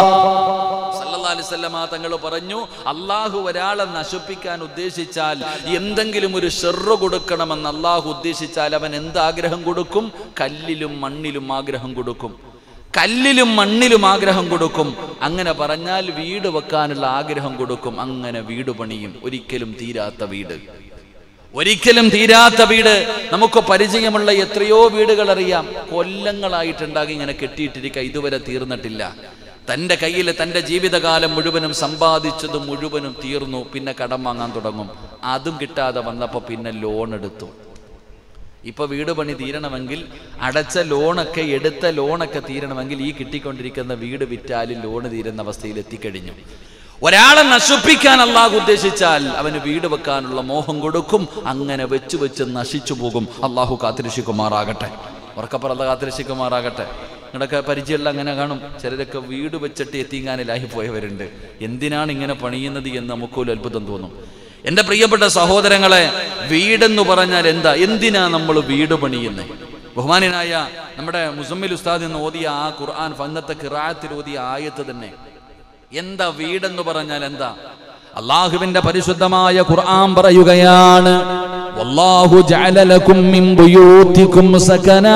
A: സല്ലല്ലാഹു അലൈഹി വസല്ലം തങ്ങൾ പറഞ്ഞു, അല്ലാഹു ഒരാളെ നശിപ്പിക്കാൻ ഉദ്ദേശിച്ചാൽ, എന്തെങ്കിലും ഒരു ഷർറ് കൊടുക്കണമെന്ന് അല്ലാഹു ഉദ്ദേശിച്ചാൽ അവൻ എന്താഗ്രഹം കൊടുക്കും? കല്ലിലും മണ്ണിലും ആഗ്രഹം കൊടുക്കും, കല്ലിലും മണ്ണിലും ആഗ്രഹം കൊടുക്കും. അങ്ങനെ പറഞ്ഞാൽ വീട് വെക്കാനുള്ള ആഗ്രഹം കൊടുക്കും. അങ്ങനെ വീട് പണിയും. ഒരിക്കലും തീരാത്ത വീട്, ഒരിക്കലും തീരാത്ത വീട്. നമുക്ക് പരിചയമുള്ള എത്രയോ വീടുകൾ അറിയാം, കൊല്ലങ്ങളായിട്ടുണ്ടാകും ഇങ്ങനെ കെട്ടിയിട്ടിരിക്കുക, ഇതുവരെ തീർന്നിട്ടില്ല. തൻ്റെ കയ്യിൽ തൻ്റെ ജീവിതകാലം മുഴുവനും സമ്പാദിച്ചത് മുഴുവനും തീർന്നു. പിന്നെ കടം വാങ്ങാൻ തുടങ്ങും. അതും കിട്ടാതെ വന്നപ്പോൾ പിന്നെ ലോൺ എടുത്തു. ഇപ്പൊ വീട് പണി തീരണമെങ്കിൽ അടച്ച ലോണൊക്കെ എടുത്ത ലോണൊക്കെ തീരണമെങ്കിൽ ഈ കിട്ടിക്കൊണ്ടിരിക്കുന്ന വീട് വിറ്റാലും ലോണ് തീരുന്ന അവസ്ഥയിൽ എത്തിക്കഴിഞ്ഞു. ഒരാളെ നശിപ്പിക്കാൻ അള്ളാഹു ഉദ്ദേശിച്ചാൽ അവന് വീട് വെക്കാനുള്ള മോഹം കൊടുക്കും. അങ്ങനെ വെച്ച് വെച്ച് നശിച്ചു പോകും. അള്ളാഹു കാത്തിരക്ഷിക്കുമാറാകട്ടെ. ഉറക്കപ്പുറത്ത് കാത്തിരക്ഷിക്കുമാറാകട്ടെ. നിങ്ങളൊക്കെ പരിചയമുള്ള അങ്ങനെ കാണും. ചിലരൊക്കെ വീട് വെച്ചിട്ട് എത്തിങ്ങാനിലായി പോയവരുണ്ട്. എന്തിനാണ് ഇങ്ങനെ പണിയുന്നത് എന്ന് നമുക്കൊരു അത്ഭുതം തോന്നും. എൻ്റെ പ്രിയപ്പെട്ട സഹോദരങ്ങളെ, വീടെന്ന് പറഞ്ഞാൽ എന്താ? എന്തിനാ നമ്മൾ വീട് പണിയുന്നത്? ബഹുമാനായ നമ്മുടെ മുസമ്മിൽ ഉസ്താദ് എന്ന് ഓതിയ ആ ഖുർആൻ ഫന്നത്തെ ഖിറാഅത്തിൽ ഓതിയ ആയത്ത് തന്നെ എന്താ? വീടെന്ന് പറഞ്ഞാൽ എന്താ? അല്ലാഹുവിന്റെ പരിശുദ്ധമായ ഖുർആൻ പറയുകയാണ്, വല്ലാഹു ജഅല ലക്കും മിൻ ബുയൂതികും സകനാ.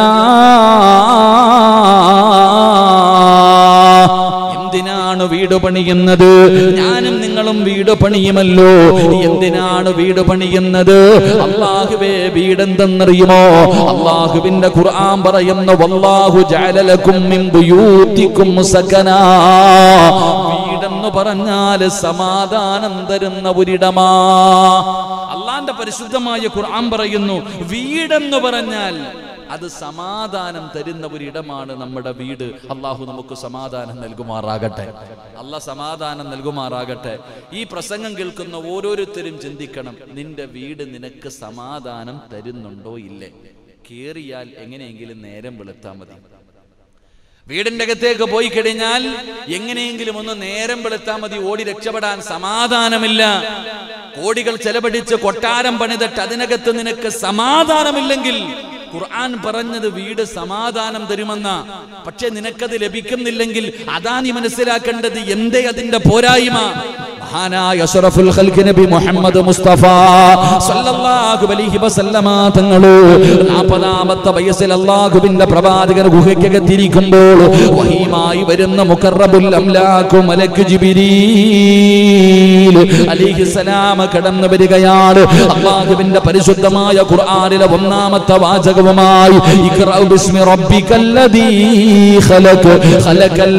A: എന്തിനാണ് വീട് പണിയുന്നത്? ഞാനും നിങ്ങളും വീട് പണിയുമല്ലോ. എന്തിനാണ് വീട് പണിയുന്നത്? അല്ലാഹുവേ, വീടെന്തെന്നറിയുമോ? അല്ലാഹുവിന്റെ ഖുർആൻ പറയുന്നു, വല്ലാഹു ജഅല ലക്കും മിൻ ബുയൂതികും സകനാ. വീടെന്ന് പറഞ്ഞാൽ സമാധാനം തരുന്ന ഒരിടമാ. അല്ലാഹുവിന്റെ പരിശുദ്ധമായ ഖുർആൻ പറയുന്നു, വീടെന്ന് പറഞ്ഞാൽ അത് സമാധാനം തരുന്ന ഒരിടമാണ് നമ്മുടെ വീട്. അള്ളാഹു നമുക്ക് സമാധാനം നൽകുമാറാകട്ടെ. അള്ളാഹ് സമാധാനം നൽകുമാറാകട്ടെ. ഈ പ്രസംഗം കേൾക്കുന്ന ഓരോരുത്തരും ചിന്തിക്കണം, നിന്റെ വീട് നിനക്ക് സമാധാനം തരുന്നുണ്ടോ ഇല്ലേ? കേറിയാൽ എങ്ങനെയെങ്കിലും നേരം വെളുത്താൽ മതി. വീടിന്റെ അകത്തേക്ക് പോയി കഴിഞ്ഞാൽ എങ്ങനെയെങ്കിലും ഒന്ന് നേരം വെളുത്താൽ മതി. ഓടി രക്ഷപ്പെടാൻ സമാധാനമില്ല. കോടികൾ ചെലവഴിച്ച് കൊട്ടാരം പണിതിട്ട് അതിനകത്ത് നിനക്ക് സമാധാനമില്ലെങ്കിൽ ഖുർആൻ പറഞ്ഞത് വീട് സമാധാനം തരുമെന്ന. പക്ഷെ നിനക്കത് ലഭിക്കുന്നില്ലെങ്കിൽ അതാ നീ മനസ്സിലാക്കേണ്ടത്. എന്തേ അതിന്റെ പോരായ്മ? മഹാനായ അഷ്റഫുൽ ഖൽഖ് നബി മുഹമ്മദ് മുസ്തഫ സല്ലല്ലാഹു അലൈഹി വസല്ലമ തങ്ങൾ 40ാമത്തെ വയസ്സിൽ അല്ലാഹുവിന്റെ പ്രവാചകൻ ഗുഹയ്ക്കകത്തിരിക്കുമ്പോൾ വഹീമായി വരുന്ന മുഖറബുൽ അംലാഖു മലക്ക് ജിബ്രീൽ അലൈഹിസ്സലാം കടന്നു വരികയാണ്. അല്ലാഹുവിന്റെ പരിശുദ്ധമായ ഖുർആനിലെ 1ാമത്തെ വാചകവുമായി ഇഖ്റഅ ബിസ്മി റബ്ബിക്കല്ലദീ ഖലഖ ഖലഖൽ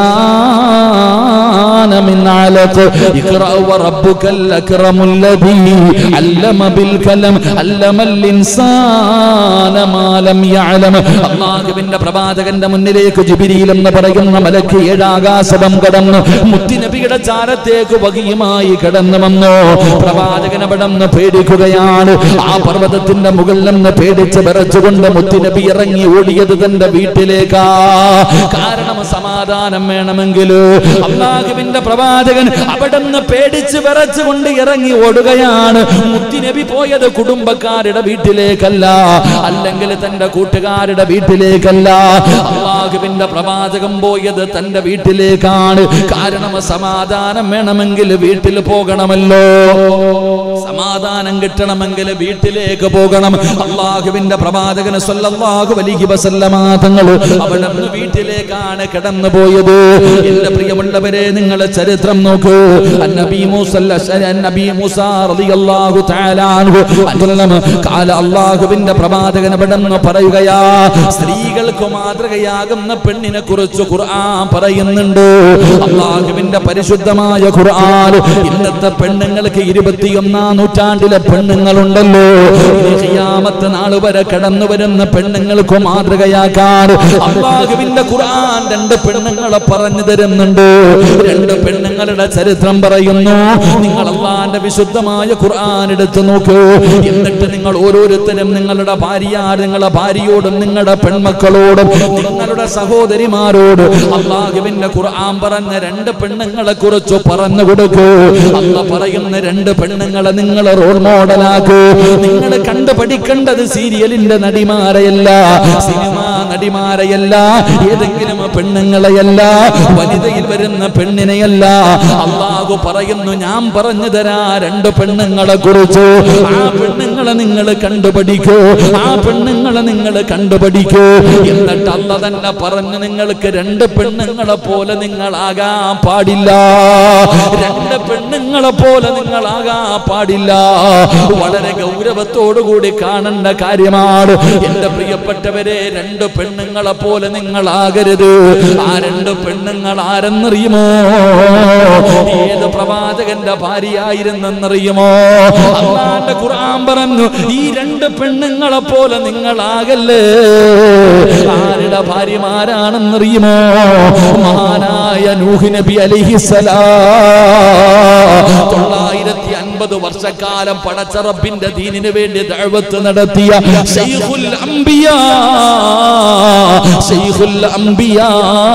A: ഇൻസാന മിൻ അലഖ ഇഖ്റഅ വറബ്ബുകൽ അക്റമുൽ ലദീ അല്ലമ ബിൽ കലം അല്ലമൽ ഇൻസാന മാ ലം യഅലം. അല്ലാഹുവിന്റെ പ്രവാചകന്റെ മുന്നിലേക്ക് ജിബ്രീൽ എന്ന് പറയുന്ന മലക്ക് 7 ആകാശം കടന്നു മുത്തുനബിയുടെ ചാരത്തേക്ക് വഹിയുമായി കടന്നു വന്നു. പ്രവാചകൻ അവിടുന്ന് പേടിക്കുകയാണ്. ആ പർവ്വതത്തിന്റെ മുകളിൽ നിന്ന് പേടിച്ച് വിറച്ചുകൊണ്ട് മുത്തുനബി ഇറങ്ങി ഓടിയത് തന്റെ വീട്ടിലേക്കാ. കാരണം സമാധാനം വേണമെങ്കിൽ അല്ലാഹുവിന്റെ പ്രവാചകൻ അവിടുന്ന് പേടിച്ച് വിറച്ചുകൊണ്ട് ഇറങ്ങി ഓടുകയാണ്. മുത്തുനബി പോയത് കുടുംബക്കാരുടെ വീട്ടിലേക്കല്ല, അല്ലെങ്കിൽ തന്റെ കൂട്ടുകാരുടെ വീട്ടിലേക്കല്ല. അല്ലാഹുവിന്റെ പ്രവാചകൻ പോയത് തന്റെ വീട്ടിലേക്കാണ്. കാരണം സമാധാനം വേണമെങ്കിൽ വീട്ടിൽ പോകണമല്ലോ. സമാധാനം കിട്ടണമെങ്കിൽ വീട്ടിലേക്ക് പോകണം. അല്ലാഹുവിന്റെ പ്രവാചകൻ സല്ലല്ലാഹു അലൈഹി വസല്ലമ തങ്ങൾ അവിടുന്ന് വീട്ടിലേക്കാണ് കടന്നു പോയത്. എന്റെ പ്രിയമുള്ളവരെ, നിങ്ങൾ ചരിത്രം നോക്കൂ. നബി മൂസ റളിയല്ലാഹു തആല അൻഹു ഖാല അല്ലാഹുവിന്റെ പ്രവാചകൻ അവിടുന്ന് പറയുകയാ, സ്ത്രീകൾക്ക് മാതൃകയാകുന്ന പെണ്ണിനെ കുറിച്ച് ഖുർആൻ പറയുന്നുണ്ട്. അല്ലാഹുവിന്റെ പരിശുദ്ധമായ ഖുർആൻ ഇന്നത്തെ പെണ്ണുങ്ങൾക്ക് 21ാം നൂറ്റാണ്ടിലെ പെണ്ണുങ്ങളുണ്ടല്ലോ, ഖിയാമത്ത് നാൾ വരെ കടന്നു വരുന്ന പെണ്ണുങ്ങൾക്ക് മാതൃകയാക്കാൻ അല്ലാഹുവിന്റെ ഖുർആൻ 2 പെണ്ണുങ്ങളെ പറഞ്ഞു തരുന്നുണ്ട്. 2 പെണ്ണുങ്ങളുടെ ചരിത്രം പറയുന്നു. നിങ്ങൾ അല്ലാഹുവിന്റെ വിശുദ്ധമായ ഖുർആൻ എടുത്തു നോക്കൂ. എന്നിട്ട് നിങ്ങൾ ഓരോരുത്തരും നിങ്ങളുടെ നിങ്ങളുടെ ഭാര്യയോടും നിങ്ങളുടെ പെൺമക്കളോടും നിങ്ങളുടെ സഹോദരിമാരോട് അല്ലാഹുവിന്റെ ഖുർആൻ പറഞ്ഞ 2 പെണ്ണുങ്ങളെ കുറിച്ച് പറഞ്ഞു കൊടുക്കൂ. അല്ലാഹ് പറയുന്ന 2 പെണ്ണുങ്ങളെ നിങ്ങൾ റോൾ മോഡലാക്കൂ. നിങ്ങൾ കണ്ടു പഠിക്കേണ്ടത് സീരിയലിന്റെ നടിമാരെയല്ല, സിനിമാ നടിമാരെയല്ല, ഏതെങ്കിലും പെണ്ണുങ്ങളെയല്ല, വനിതയിൽ വരുന്ന പെണ്ണിനെയല്ല. അല്ലാഹു പറയുന്നു, ഞാൻ പറഞ്ഞു തരാ 2 പെണ്ണുങ്ങളെ കുറിച്ച്. ആ പെണ്ണുങ്ങളെ നിങ്ങൾ കണ്ടുപഠിക്കൂ. ആ പെണ്ണുങ്ങളെ നിങ്ങൾ കണ്ടുപഠിക്കൂ. എന്നിട്ട് അല്ലാഹ് തന്നെ പറഞ്ഞു, നിങ്ങൾക്ക് 2 പെണ്ണുങ്ങളെ പോലെ നിങ്ങളാകാൻ പാടില്ല. 2 പെണ്ണുങ്ങളെ പോലെ നിങ്ങളാകാൻ പാടില്ല. വളരെ ഗൗരവത്തോടുകൂടി കാണേണ്ട കാര്യമാണ്. എന്റെ പ്രിയപ്പെട്ടവരെ, 2 പെണ്ണുങ്ങളെ പോലെ നിങ്ങളാകരുത്. ആ 2 പെണ്ണുങ്ങൾ ആരെന്നറിയുമോ? ഏത് പ്രവാചകന്റെ ഭാര്യയായിരുന്നെന്നറിയുമോ? അല്ലാഹുവിന്റെ ഖുർആൻ ഖുർആൻ പറഞ്ഞു ഈ രണ്ട് പെണ്ണുങ്ങളെ പോലെ നിങ്ങളാകല്ലേ. ആരുടെ ഭാര്യമാരാണെന്നറിയുമോ? മഹാനായ നൂഹ് നബി അലൈഹിസ്സലാം 950 വർഷക്കാലം പടച്ച റബ്ബിന്റെ ദീനിന് വേണ്ടി ദഅവത്ത് നടത്തിയ ശൈഖുൽ അംബിയാ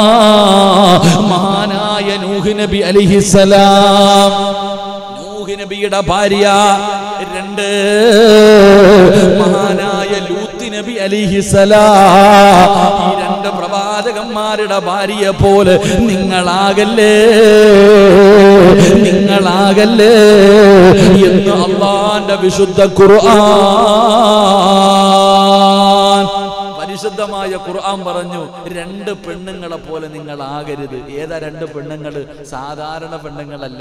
A: മഹാനായ നൂഹ് നബി അലൈഹിസ്സലാം. നൂഹ് നബിയുടെ ഭാര്യ 2 മഹാനായ ലൂത്ത് നബി അലൈഹിസ്സലാം. ഈ 2 പ്രവാചകന്മാരുടെ ഭാര്യ പോലെ നിങ്ങളാകല്ലേ എന്ന് അല്ലാഹുവിന്റെ വിശുദ്ധ ഖുർആൻ. പരിശുദ്ധമായ ഖുർആൻ പറഞ്ഞു 2 പെണ്ണുങ്ങളെ പോലെ നിങ്ങളാകരുത്. ഏതാ 2 പെണ്ണുങ്ങൾ? സാധാരണ പെണ്ണുങ്ങളല്ല.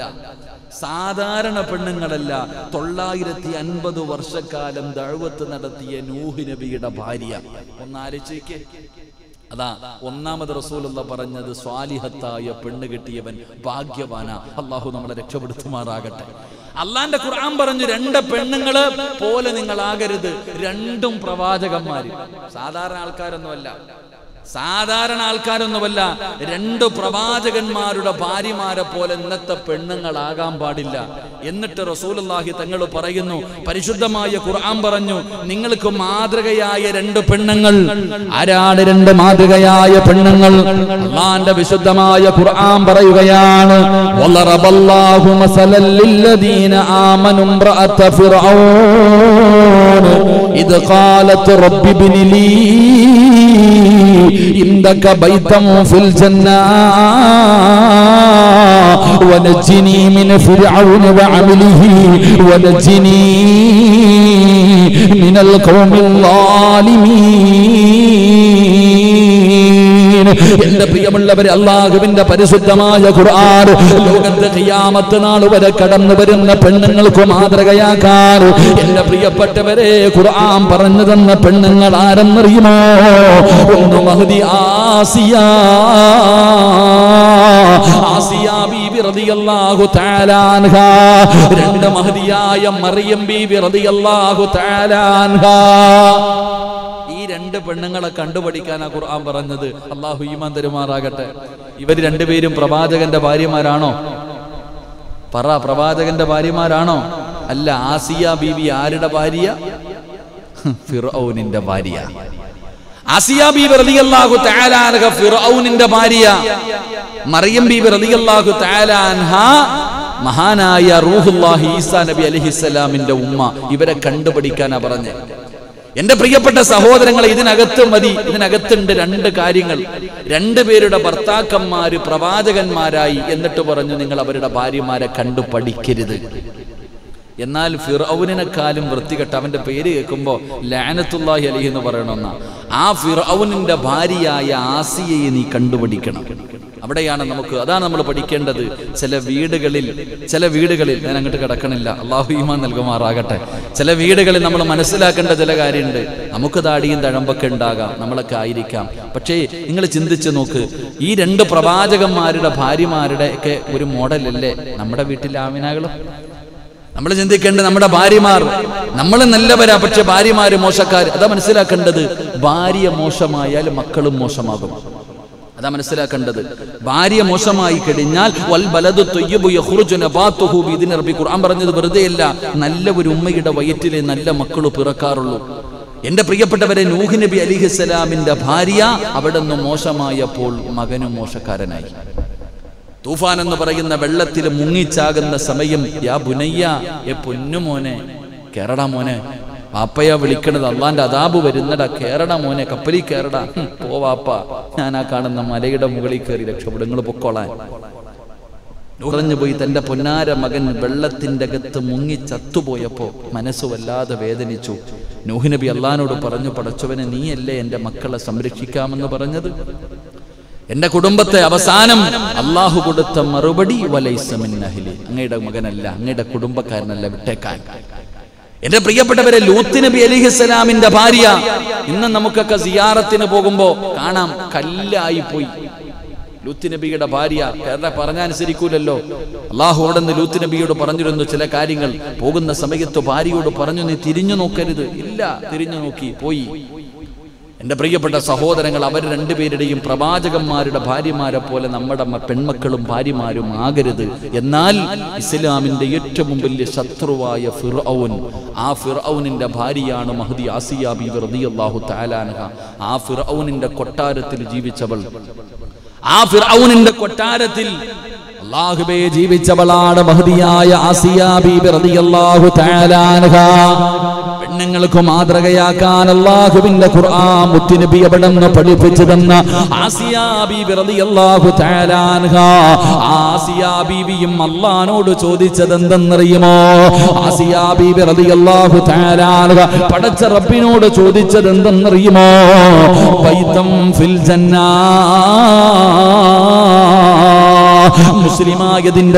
A: 950 വർഷക്കാലം ദഅവത്ത് നടത്തിയ നൂഹ് നബിയുടെ ഭാര്യ. ഒന്നാലോചിക്കേ. അതാ ഒന്നാമത് റസൂലുള്ളാഹി പറഞ്ഞത് സ്വാലിഹത്തായ പെണ്ണ് കിട്ടിയവൻ ഭാഗ്യവാനാ. അല്ലാഹു നമ്മളെ രക്ഷപ്പെടുത്തുമാറാകട്ടെ. അള്ളാന്റെ ഖുർആൻ പറഞ്ഞു 2 പെണ്ണുങ്ങള് പോലെ നിങ്ങളാകരുത്. 2 പ്രവാചകന്മാര്. സാധാരണ ആൾക്കാരൊന്നുമല്ല. 2 പ്രവാചകന്മാരുടെ ഭാര്യമാരെ പോലെ ഇന്നത്തെ പെണ്ണുങ്ങളാകാൻ പാടില്ല. എന്നിട്ട് റസൂലുള്ളാഹി തങ്ങൾ പറയുന്നു, പരിശുദ്ധമായ ഖുർആൻ പറഞ്ഞു നിങ്ങൾക്ക് മാതൃകയായ 2 പെണ്ണുങ്ങൾ. ആരാണ് 2 മാതൃകയായ പെണ്ണുങ്ങൾ? അല്ലാഹുവിന്റെ വിശുദ്ധമായ ഖുർആൻ പറയുകയാണ്, വലറബല്ലാഹു മസലൽ ലില്ലദീന ആമനു ഇംറഅത ഫിർഔൻ ഇദ് ഖാലത് റബ്ബി ഇബ്നി ലീ ഇൻദക ബൈതൻ ഫിൽ ജന്നാ വനജ്ജിനി മിൻ ഫിർഔന വഅമലിഹി വനജ്ജിനി മിനൽ ഖൗമിൽ ളാലിമീൻ. എന്റെ പ്രിയമുള്ളവരെ, അല്ലാഹുവിന്റെ പരിശുദ്ധമായ ഖുർആൻ ലോകത്തെ ഖിയാമത്ത് നാൾ വരെ കടന്നു വരുന്ന പെണ്ണുങ്ങൾക്ക് മാതൃകയാക്കാൻ എന്റെ പ്രിയപ്പെട്ടവരെ ഖുർആൻ പറഞ്ഞു തന്ന പെണ്ണുങ്ങൾ ആരെന്നറിയുമോ? ഒന്ന് മഹ്ദി ആസിയ ബീബി റളിയല്ലാഹു തആല അൻഹാ. 2 മഹ്ദിയായ മറിയം ബീബി റളിയല്ലാഹു തആല അൻഹാ. ഈ 2 പെണ്ണുങ്ങളെ കണ്ടുപഠിക്കാനാ ഖുർആൻ പറഞ്ഞത്. അല്ലാഹു ഈമാൻ തരുമാറാകട്ടെ. ഇവർ 2 പേരും പ്രവാചകന്റെ ഭാര്യമാരാണോ? പറ, പ്രവാചകന്റെ ഭാര്യമാരാണോ? അല്ല. ആസിയ ബീബി ആരുടെ ഭാര്യ? ഫിർഔനിന്റെ ഭാര്യ. ആസിയ ബീബി റളിയല്ലാഹു തആല അൻഹ ഫിർഔനിന്റെ ഭാര്യ. മറിയം ബീബി റളിയല്ലാഹു തആല അൻഹ മഹാനായ റൂഹുല്ലാഹി ഈസാ നബി അലൈഹിസ്സലാമിന്റെ ഉമ്മ. ഇവരെ കണ്ടുപഠിക്കാനാ പറഞ്ഞത്. എന്റെ പ്രിയപ്പെട്ട സഹോദരങ്ങളെ, ഇതിനകത്തുണ്ട് 2 കാര്യങ്ങൾ. 2 പേരുടെ ഭർത്താക്കന്മാര് പ്രവാചകന്മാരായി. എന്നിട്ട് പറഞ്ഞു നിങ്ങൾ അവരുടെ ഭാര്യമാരെ കണ്ടു പഠിക്കരുത്. എന്നാൽ ഫിർഔനിനെക്കാളും വൃത്തികെട്ട, അവന്റെ പേര് കേൾക്കുമ്പോ ലഅനത്തുല്ലാഹി അലൈഹി എന്ന് പറയണമെന്ന ആ ഫിർഔനിന്റെ ഭാര്യയായ ആസിയയെ നീ കണ്ടുപഠിക്കണം. അവിടെയാണ് അതാണ് നമ്മൾ പഠിക്കേണ്ടത്. ചില വീടുകളിൽ ഞാൻ അങ്ങോട്ട് കിടക്കണില്ല, അള്ളാഹു ഈമാൻ നൽകുമാറാകട്ടെ. ചില വീടുകളിൽ നമ്മൾ മനസ്സിലാക്കേണ്ട ചില കാര്യമുണ്ട്. നമുക്ക് താടിയും തഴമ്പൊക്കെ ഉണ്ടാകാം, നമ്മളൊക്കെ ആയിരിക്കാം. പക്ഷേ നിങ്ങൾ ചിന്തിച്ചു നോക്ക്, ഈ 2 പ്രവാചകന്മാരുടെ ഭാര്യമാരുടെ ഒക്കെ ഒരു മോഡലല്ലേ നമ്മുടെ വീട്ടിലെ ആമിനകളും? നമ്മൾ ചിന്തിക്കേണ്ടത് നമ്മുടെ ഭാര്യമാർ, നമ്മൾ നല്ലവരാ, പക്ഷെ ഭാര്യമാര് മോശക്കാർ. അതാ മനസ്സിലാക്കേണ്ടത്. ഭാര്യ മോശമായാൽ മക്കളും മോശമാകും. അതാ മനസ്സിലാക്കേണ്ടത്. ഭാര്യ മോശമായി കഴിഞ്ഞാൽ വൽ ബലദു തയ്യിബു യഖ്റുജു നബാതുഹു ബിഇദ്നി റബ്ബി. ഖുർആൻ പറഞ്ഞത് വെറുതെയല്ല. നല്ല ഒരു ഉമ്മയുടെ വയറ്റിലെ നല്ല മക്കൾ പിറക്കാറുള്ളൂ. എന്റെ പ്രിയപ്പെട്ടവരെ, നൂഹ് നബി അലൈഹിസ്സലാമിന്റെ ഭാര്യ അവിടെ നിന്ന് മോശമായപ്പോൾ മകനും മോശക്കാരനായി. തൂഫാൻ എന്ന് പറയുന്ന വെള്ളത്തിൽ മുങ്ങിച്ചാകുന്ന സമയം, യാ ബുനയ്യ, എ പൊന്നുമോനെ, കേരള മോനെ, പാപ്പയാ വിളിക്കണത്. അള്ളാന്റെ അദാബ് വരുന്നടാ, കേരള മോനെ, കപ്പലിൽ കേരട. പോവാപ്പ, ഞാൻ ആ കാണുന്ന മലയുടെ മുകളിൽ കയറി രക്ഷപ്പെടും, നിങ്ങൾ പൊക്കോളാൻ പറഞ്ഞു പോയി. തന്റെ പൊന്നാര മകൻ വെള്ളത്തിന്റെ അകത്ത് മുങ്ങി ചത്തുപോയപ്പോ മനസ്സ് വല്ലാതെ വേദനിച്ചു. നൂഹ് നബി അള്ളാഹിനോട് പറഞ്ഞു, പടച്ചവനെ, നീയല്ലേ എന്റെ മക്കളെ സംരക്ഷിക്കാമെന്ന് പറഞ്ഞത്? എന്റെ കുടുംബത്തെ അവസാനം അള്ളാഹു കൊടുത്ത മറുപടി, വലൈസ മിൻ അഹ്ലി, അങ്ങയുടെ മകനല്ല, അങ്ങയുടെ കുടുംബക്കാരനല്ല, വിട്ടേക്കാൻ. എന്റെ പ്രിയപ്പെട്ടവരെ, ലൂത്ത് നബി അലൈഹിസ്സലാമിന്റെ ഭാര്യ. ഇന്ന് നമുക്കൊക്കെ സിയാറത്തിന് പോകുമ്പോ കാണാം, കല്ലായി പോയി. ലൂത്ത് നബിയുടെ ഭാര്യ പറഞ്ഞനുസരിക്കൂലല്ലോ. അള്ളാഹുവോടെന്ന് ലൂത്ത് നബിയോട് പറഞ്ഞിരുന്നു ചില കാര്യങ്ങൾ. പോകുന്ന സമയത്ത് ഭാര്യയോട് പറഞ്ഞു, നീ തിരിഞ്ഞു നോക്കരുത്. ഇല്ല, തിരിഞ്ഞു നോക്കി പോയി. എൻ്റെ പ്രിയപ്പെട്ട സഹോദരങ്ങൾ, അവർ രണ്ടുപേരുടെയും പ്രവാചകന്മാരുടെ ഭാര്യമാരെ പോലെ നമ്മുടെ പെൺമക്കളും ഭാര്യമാരും ആകരുത്. എന്നാൽ ഇസ്ലാമിന്റെ ഏറ്റവും വലിയ ശത്രുവായ ഫിർഔൻ, ആ ഫിർഔനിന്റെ ഭാര്യയാണ് മഹ്ദി ആസിയ ബീവി റളിയല്ലാഹു തആല അൻഹ. ആ ഫിർഔനിന്റെ കൊട്ടാരത്തിൽ ജീവിച്ചവൾ, ആ ഫിർഔനിന്റെ കൊട്ടാരത്തിൽ അല്ലാഹുവേ ജീവിച്ചവളാണ് മഹ്ദിയായ ആസിയ ബീവി റളിയല്ലാഹു തആല അൻഹ. പെണ്ണുങ്ങൾക്ക് മാതൃകയാക്കാൻ അല്ലാഹുവിന്റെ ഖുർആൻ മുത്തുനബി അവിടെന്ന് പഠിപ്പിച്ചു തന്ന ആസിയ ബീവി റളിയല്ലാഹു തആല അൻഹ. ആസിയ ബീവിയും അല്ലാഹുവോട് ചോദിച്ചത് എന്തെന്നറിയുമോ? ആസിയ ബീവി റളിയല്ലാഹു തആല അൻഹ പടച്ച റബ്ബിനോട് ചോദിച്ചത് എന്തെന്നറിയുമോ? ബൈതം ഫിൽ ജന്നാ, മുസ്ലിമായതിന്റെ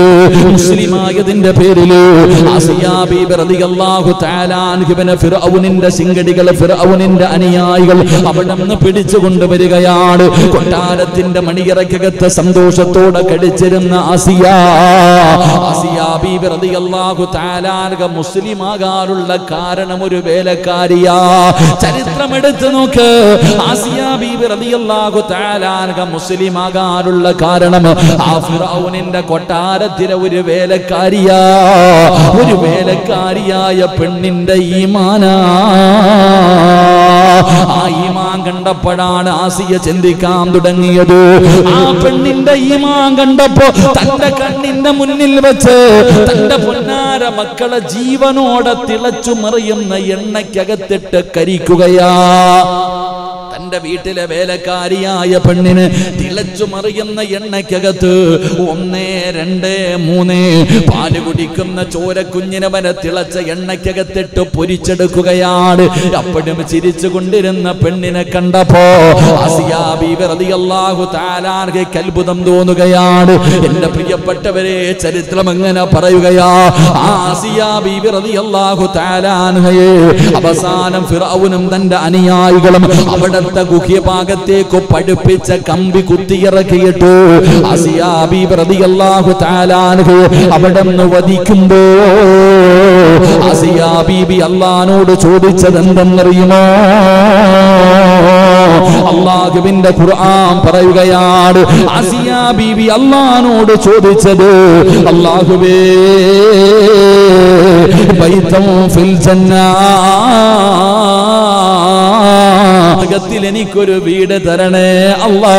A: പേരില് ആസിയ ബീബി റളിയല്ലാഹു തആല അൻഹുവിനെ ഫിർഔനിന്റെ സിംഗടികൾ, ഫിർഔനിന്റെ അനുയായികൾ അവിടെ നിന്ന് പിടിച്ചു കൊണ്ടുവരികയാണ്. കൊട്ടാരത്തിന്റെ മണിയറക്കകത്ത് സന്തോഷത്തോടെ കഴിച്ചിരുന്ന ആസിയ ബീബി റളിയല്ലാഹു തആല അൻഹ മുസ്ലിമാകാനുള്ള കാരണം ഒരു വേലക്കാരിയാ. ചരിത്രം എടുത്തു നോക്ക്. ആസിയ ബീബി റളിയല്ലാഹു തആല അൻഹ മുസ്ലിമാകാനുള്ള കാരണം ആ ഫിർഔനിന്റെ കൊട്ടാരത്തിലെ ഒരു വേലക്കാരിയായ പെണ്ണിന്റെ ഈമാനാ. ആ ഈമാൻ കണ്ടപ്പോഴാണ് ആസിയ ചിന്തിക്കാൻ തുടങ്ങിയത്. ആ പെണ്ണിന്റെ ഈമാൻ കണ്ടപ്പോ തന്റെ കണ്ണിന്റെ മുന്നിൽ വെച്ച് തന്റെ പൊന്നാര മക്കളെ ജീവനോടെ തിളച്ചു മറിയുന്ന എണ്ണയ്ക്കകത്തിട്ട് കരിക്കുകയാ. തന്റെ വീട്ടിലെ വേലക്കാരിയായ പെണ്ണിന് തിളച്ചു മറിയുന്ന എണ്ണയ്ക്കകത്ത് 1, 2, 3 പാല് കുടിക്കുന്ന ചോരക്കുഞ്ഞിനവനെ തിളച്ച എണ്ണയ്ക്കകത്തിട്ട് പൊരിച്ചെടുക്കുകയാണ്. അപ്പോഴും ചിരിച്ചു കൊണ്ടിരുന്ന പെണ്ണിനെ കണ്ടപ്പോ ആസിയ ബീബി റളിയല്ലാഹു തആല അൻഹയ്ക്ക് അത്ഭുതം തോന്നുകയാണ്. എന്റെ പ്രിയപ്പെട്ടവരെ, ചരിത്രം എങ്ങനെ പറയുകയാ? ആസിയ ബീബി റളിയല്ലാഹു തആല അൻഹയെ അവസാനം ഫിർഔനും തന്റെ അനുയായികളും അവിടത്തെ ഗുഹ്യഭാഗത്തേക്ക് പഠിപ്പിച്ച കമ്പി കുത്തിയിറക്കിയിട്ട് ആസിയ ബീബി റളിയല്ലാഹു തആല അൻഹയെ അവിടെ നിന്ന് വധിക്കുമ്പോ ആസിയ ബീബി അല്ലാഹുവോട് ചോദിച്ചത് എന്തെന്നറിയുമോ? അല്ലാഹുവിന്റെ ഖുർആൻ പറയുകയാണ്, ആസിയ ബീബി അല്ലാഹുവോട് ചോദിച്ചത്, അല്ലാഹുവേ ബൈതം ഫിൽ ജന്നാ, ത്തിൽ എനിക്കൊരു വീട് തരണേ അല്ലാ.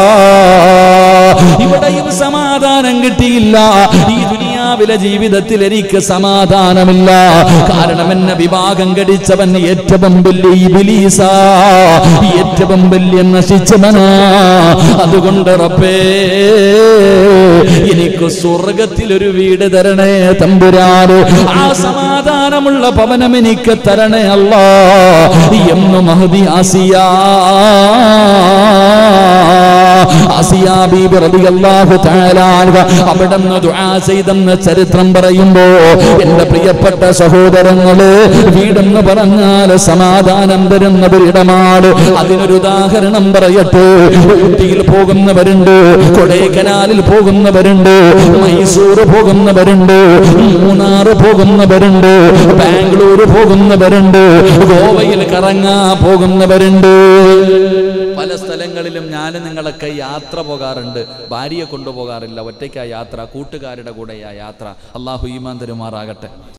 A: ഇവിടെയും സമാധാനം കിട്ടിയില്ല. ഈ ദുനിയാവിലെ ജീവിതത്തിൽ എനിക്ക് സമാധാനമില്ല. കാരണം എന്നെ വിഭാഗം കടിച്ചവൻ ഏറ്റവും വലിയ ഇബ്ലീസാ, ഏറ്റവും വലിയ നശിച്ചവനാ. അതുകൊണ്ട് റബ്ബേ, എനിക്ക് സ്വർഗത്തിലൊരു വീട് തരണേ തമ്പുരാനെ. ആ സമാധാനമുള്ള ഭവനം എനിക്ക് തരണേ അല്ലാ എന്ന് മഹ്ദി ആസിയ ബീബി റളിയല്ലാഹു തആല അൻഹ അവിടുന്ന് ദുആ ചെയ്തെന്ന് ചരിത്രം പറയുമ്പോ, എന്റെ പ്രിയപ്പെട്ട സഹോദരങ്ങളെ, വീടെന്ന് പറഞ്ഞാൽ സമാധാനം തരുന്ന ഒരിടമാണ്. അതിനൊരു ഉദാഹരണം പറയട്ടെ. ഊട്ടിയിൽ പോകുന്നവരുണ്ട്, കൊടൈക്കനാലിൽ പോകുന്നവരുണ്ട്, മൈസൂർ പോകുന്നവരുണ്ട്, മൂന്നാർ പോകുന്നവരുണ്ട്, ബാംഗ്ലൂർ പോകുന്നവരുണ്ട്, ഗോവയിൽ കറങ്ങാൻ പോകുന്നവരുണ്ട്. പല സ്ഥലങ്ങളിലും ഞാൻ നിങ്ങളൊക്കെ യാത്ര പോകാറുണ്ട്. ഭാര്യയെ കൊണ്ടുപോകാറില്ല, ഒറ്റയ്ക്കാ യാത്ര, കൂട്ടുകാരുടെ കൂടെയാ യാത്ര. അല്ലാഹു ഈമാൻ തരുമാറാകട്ടെ.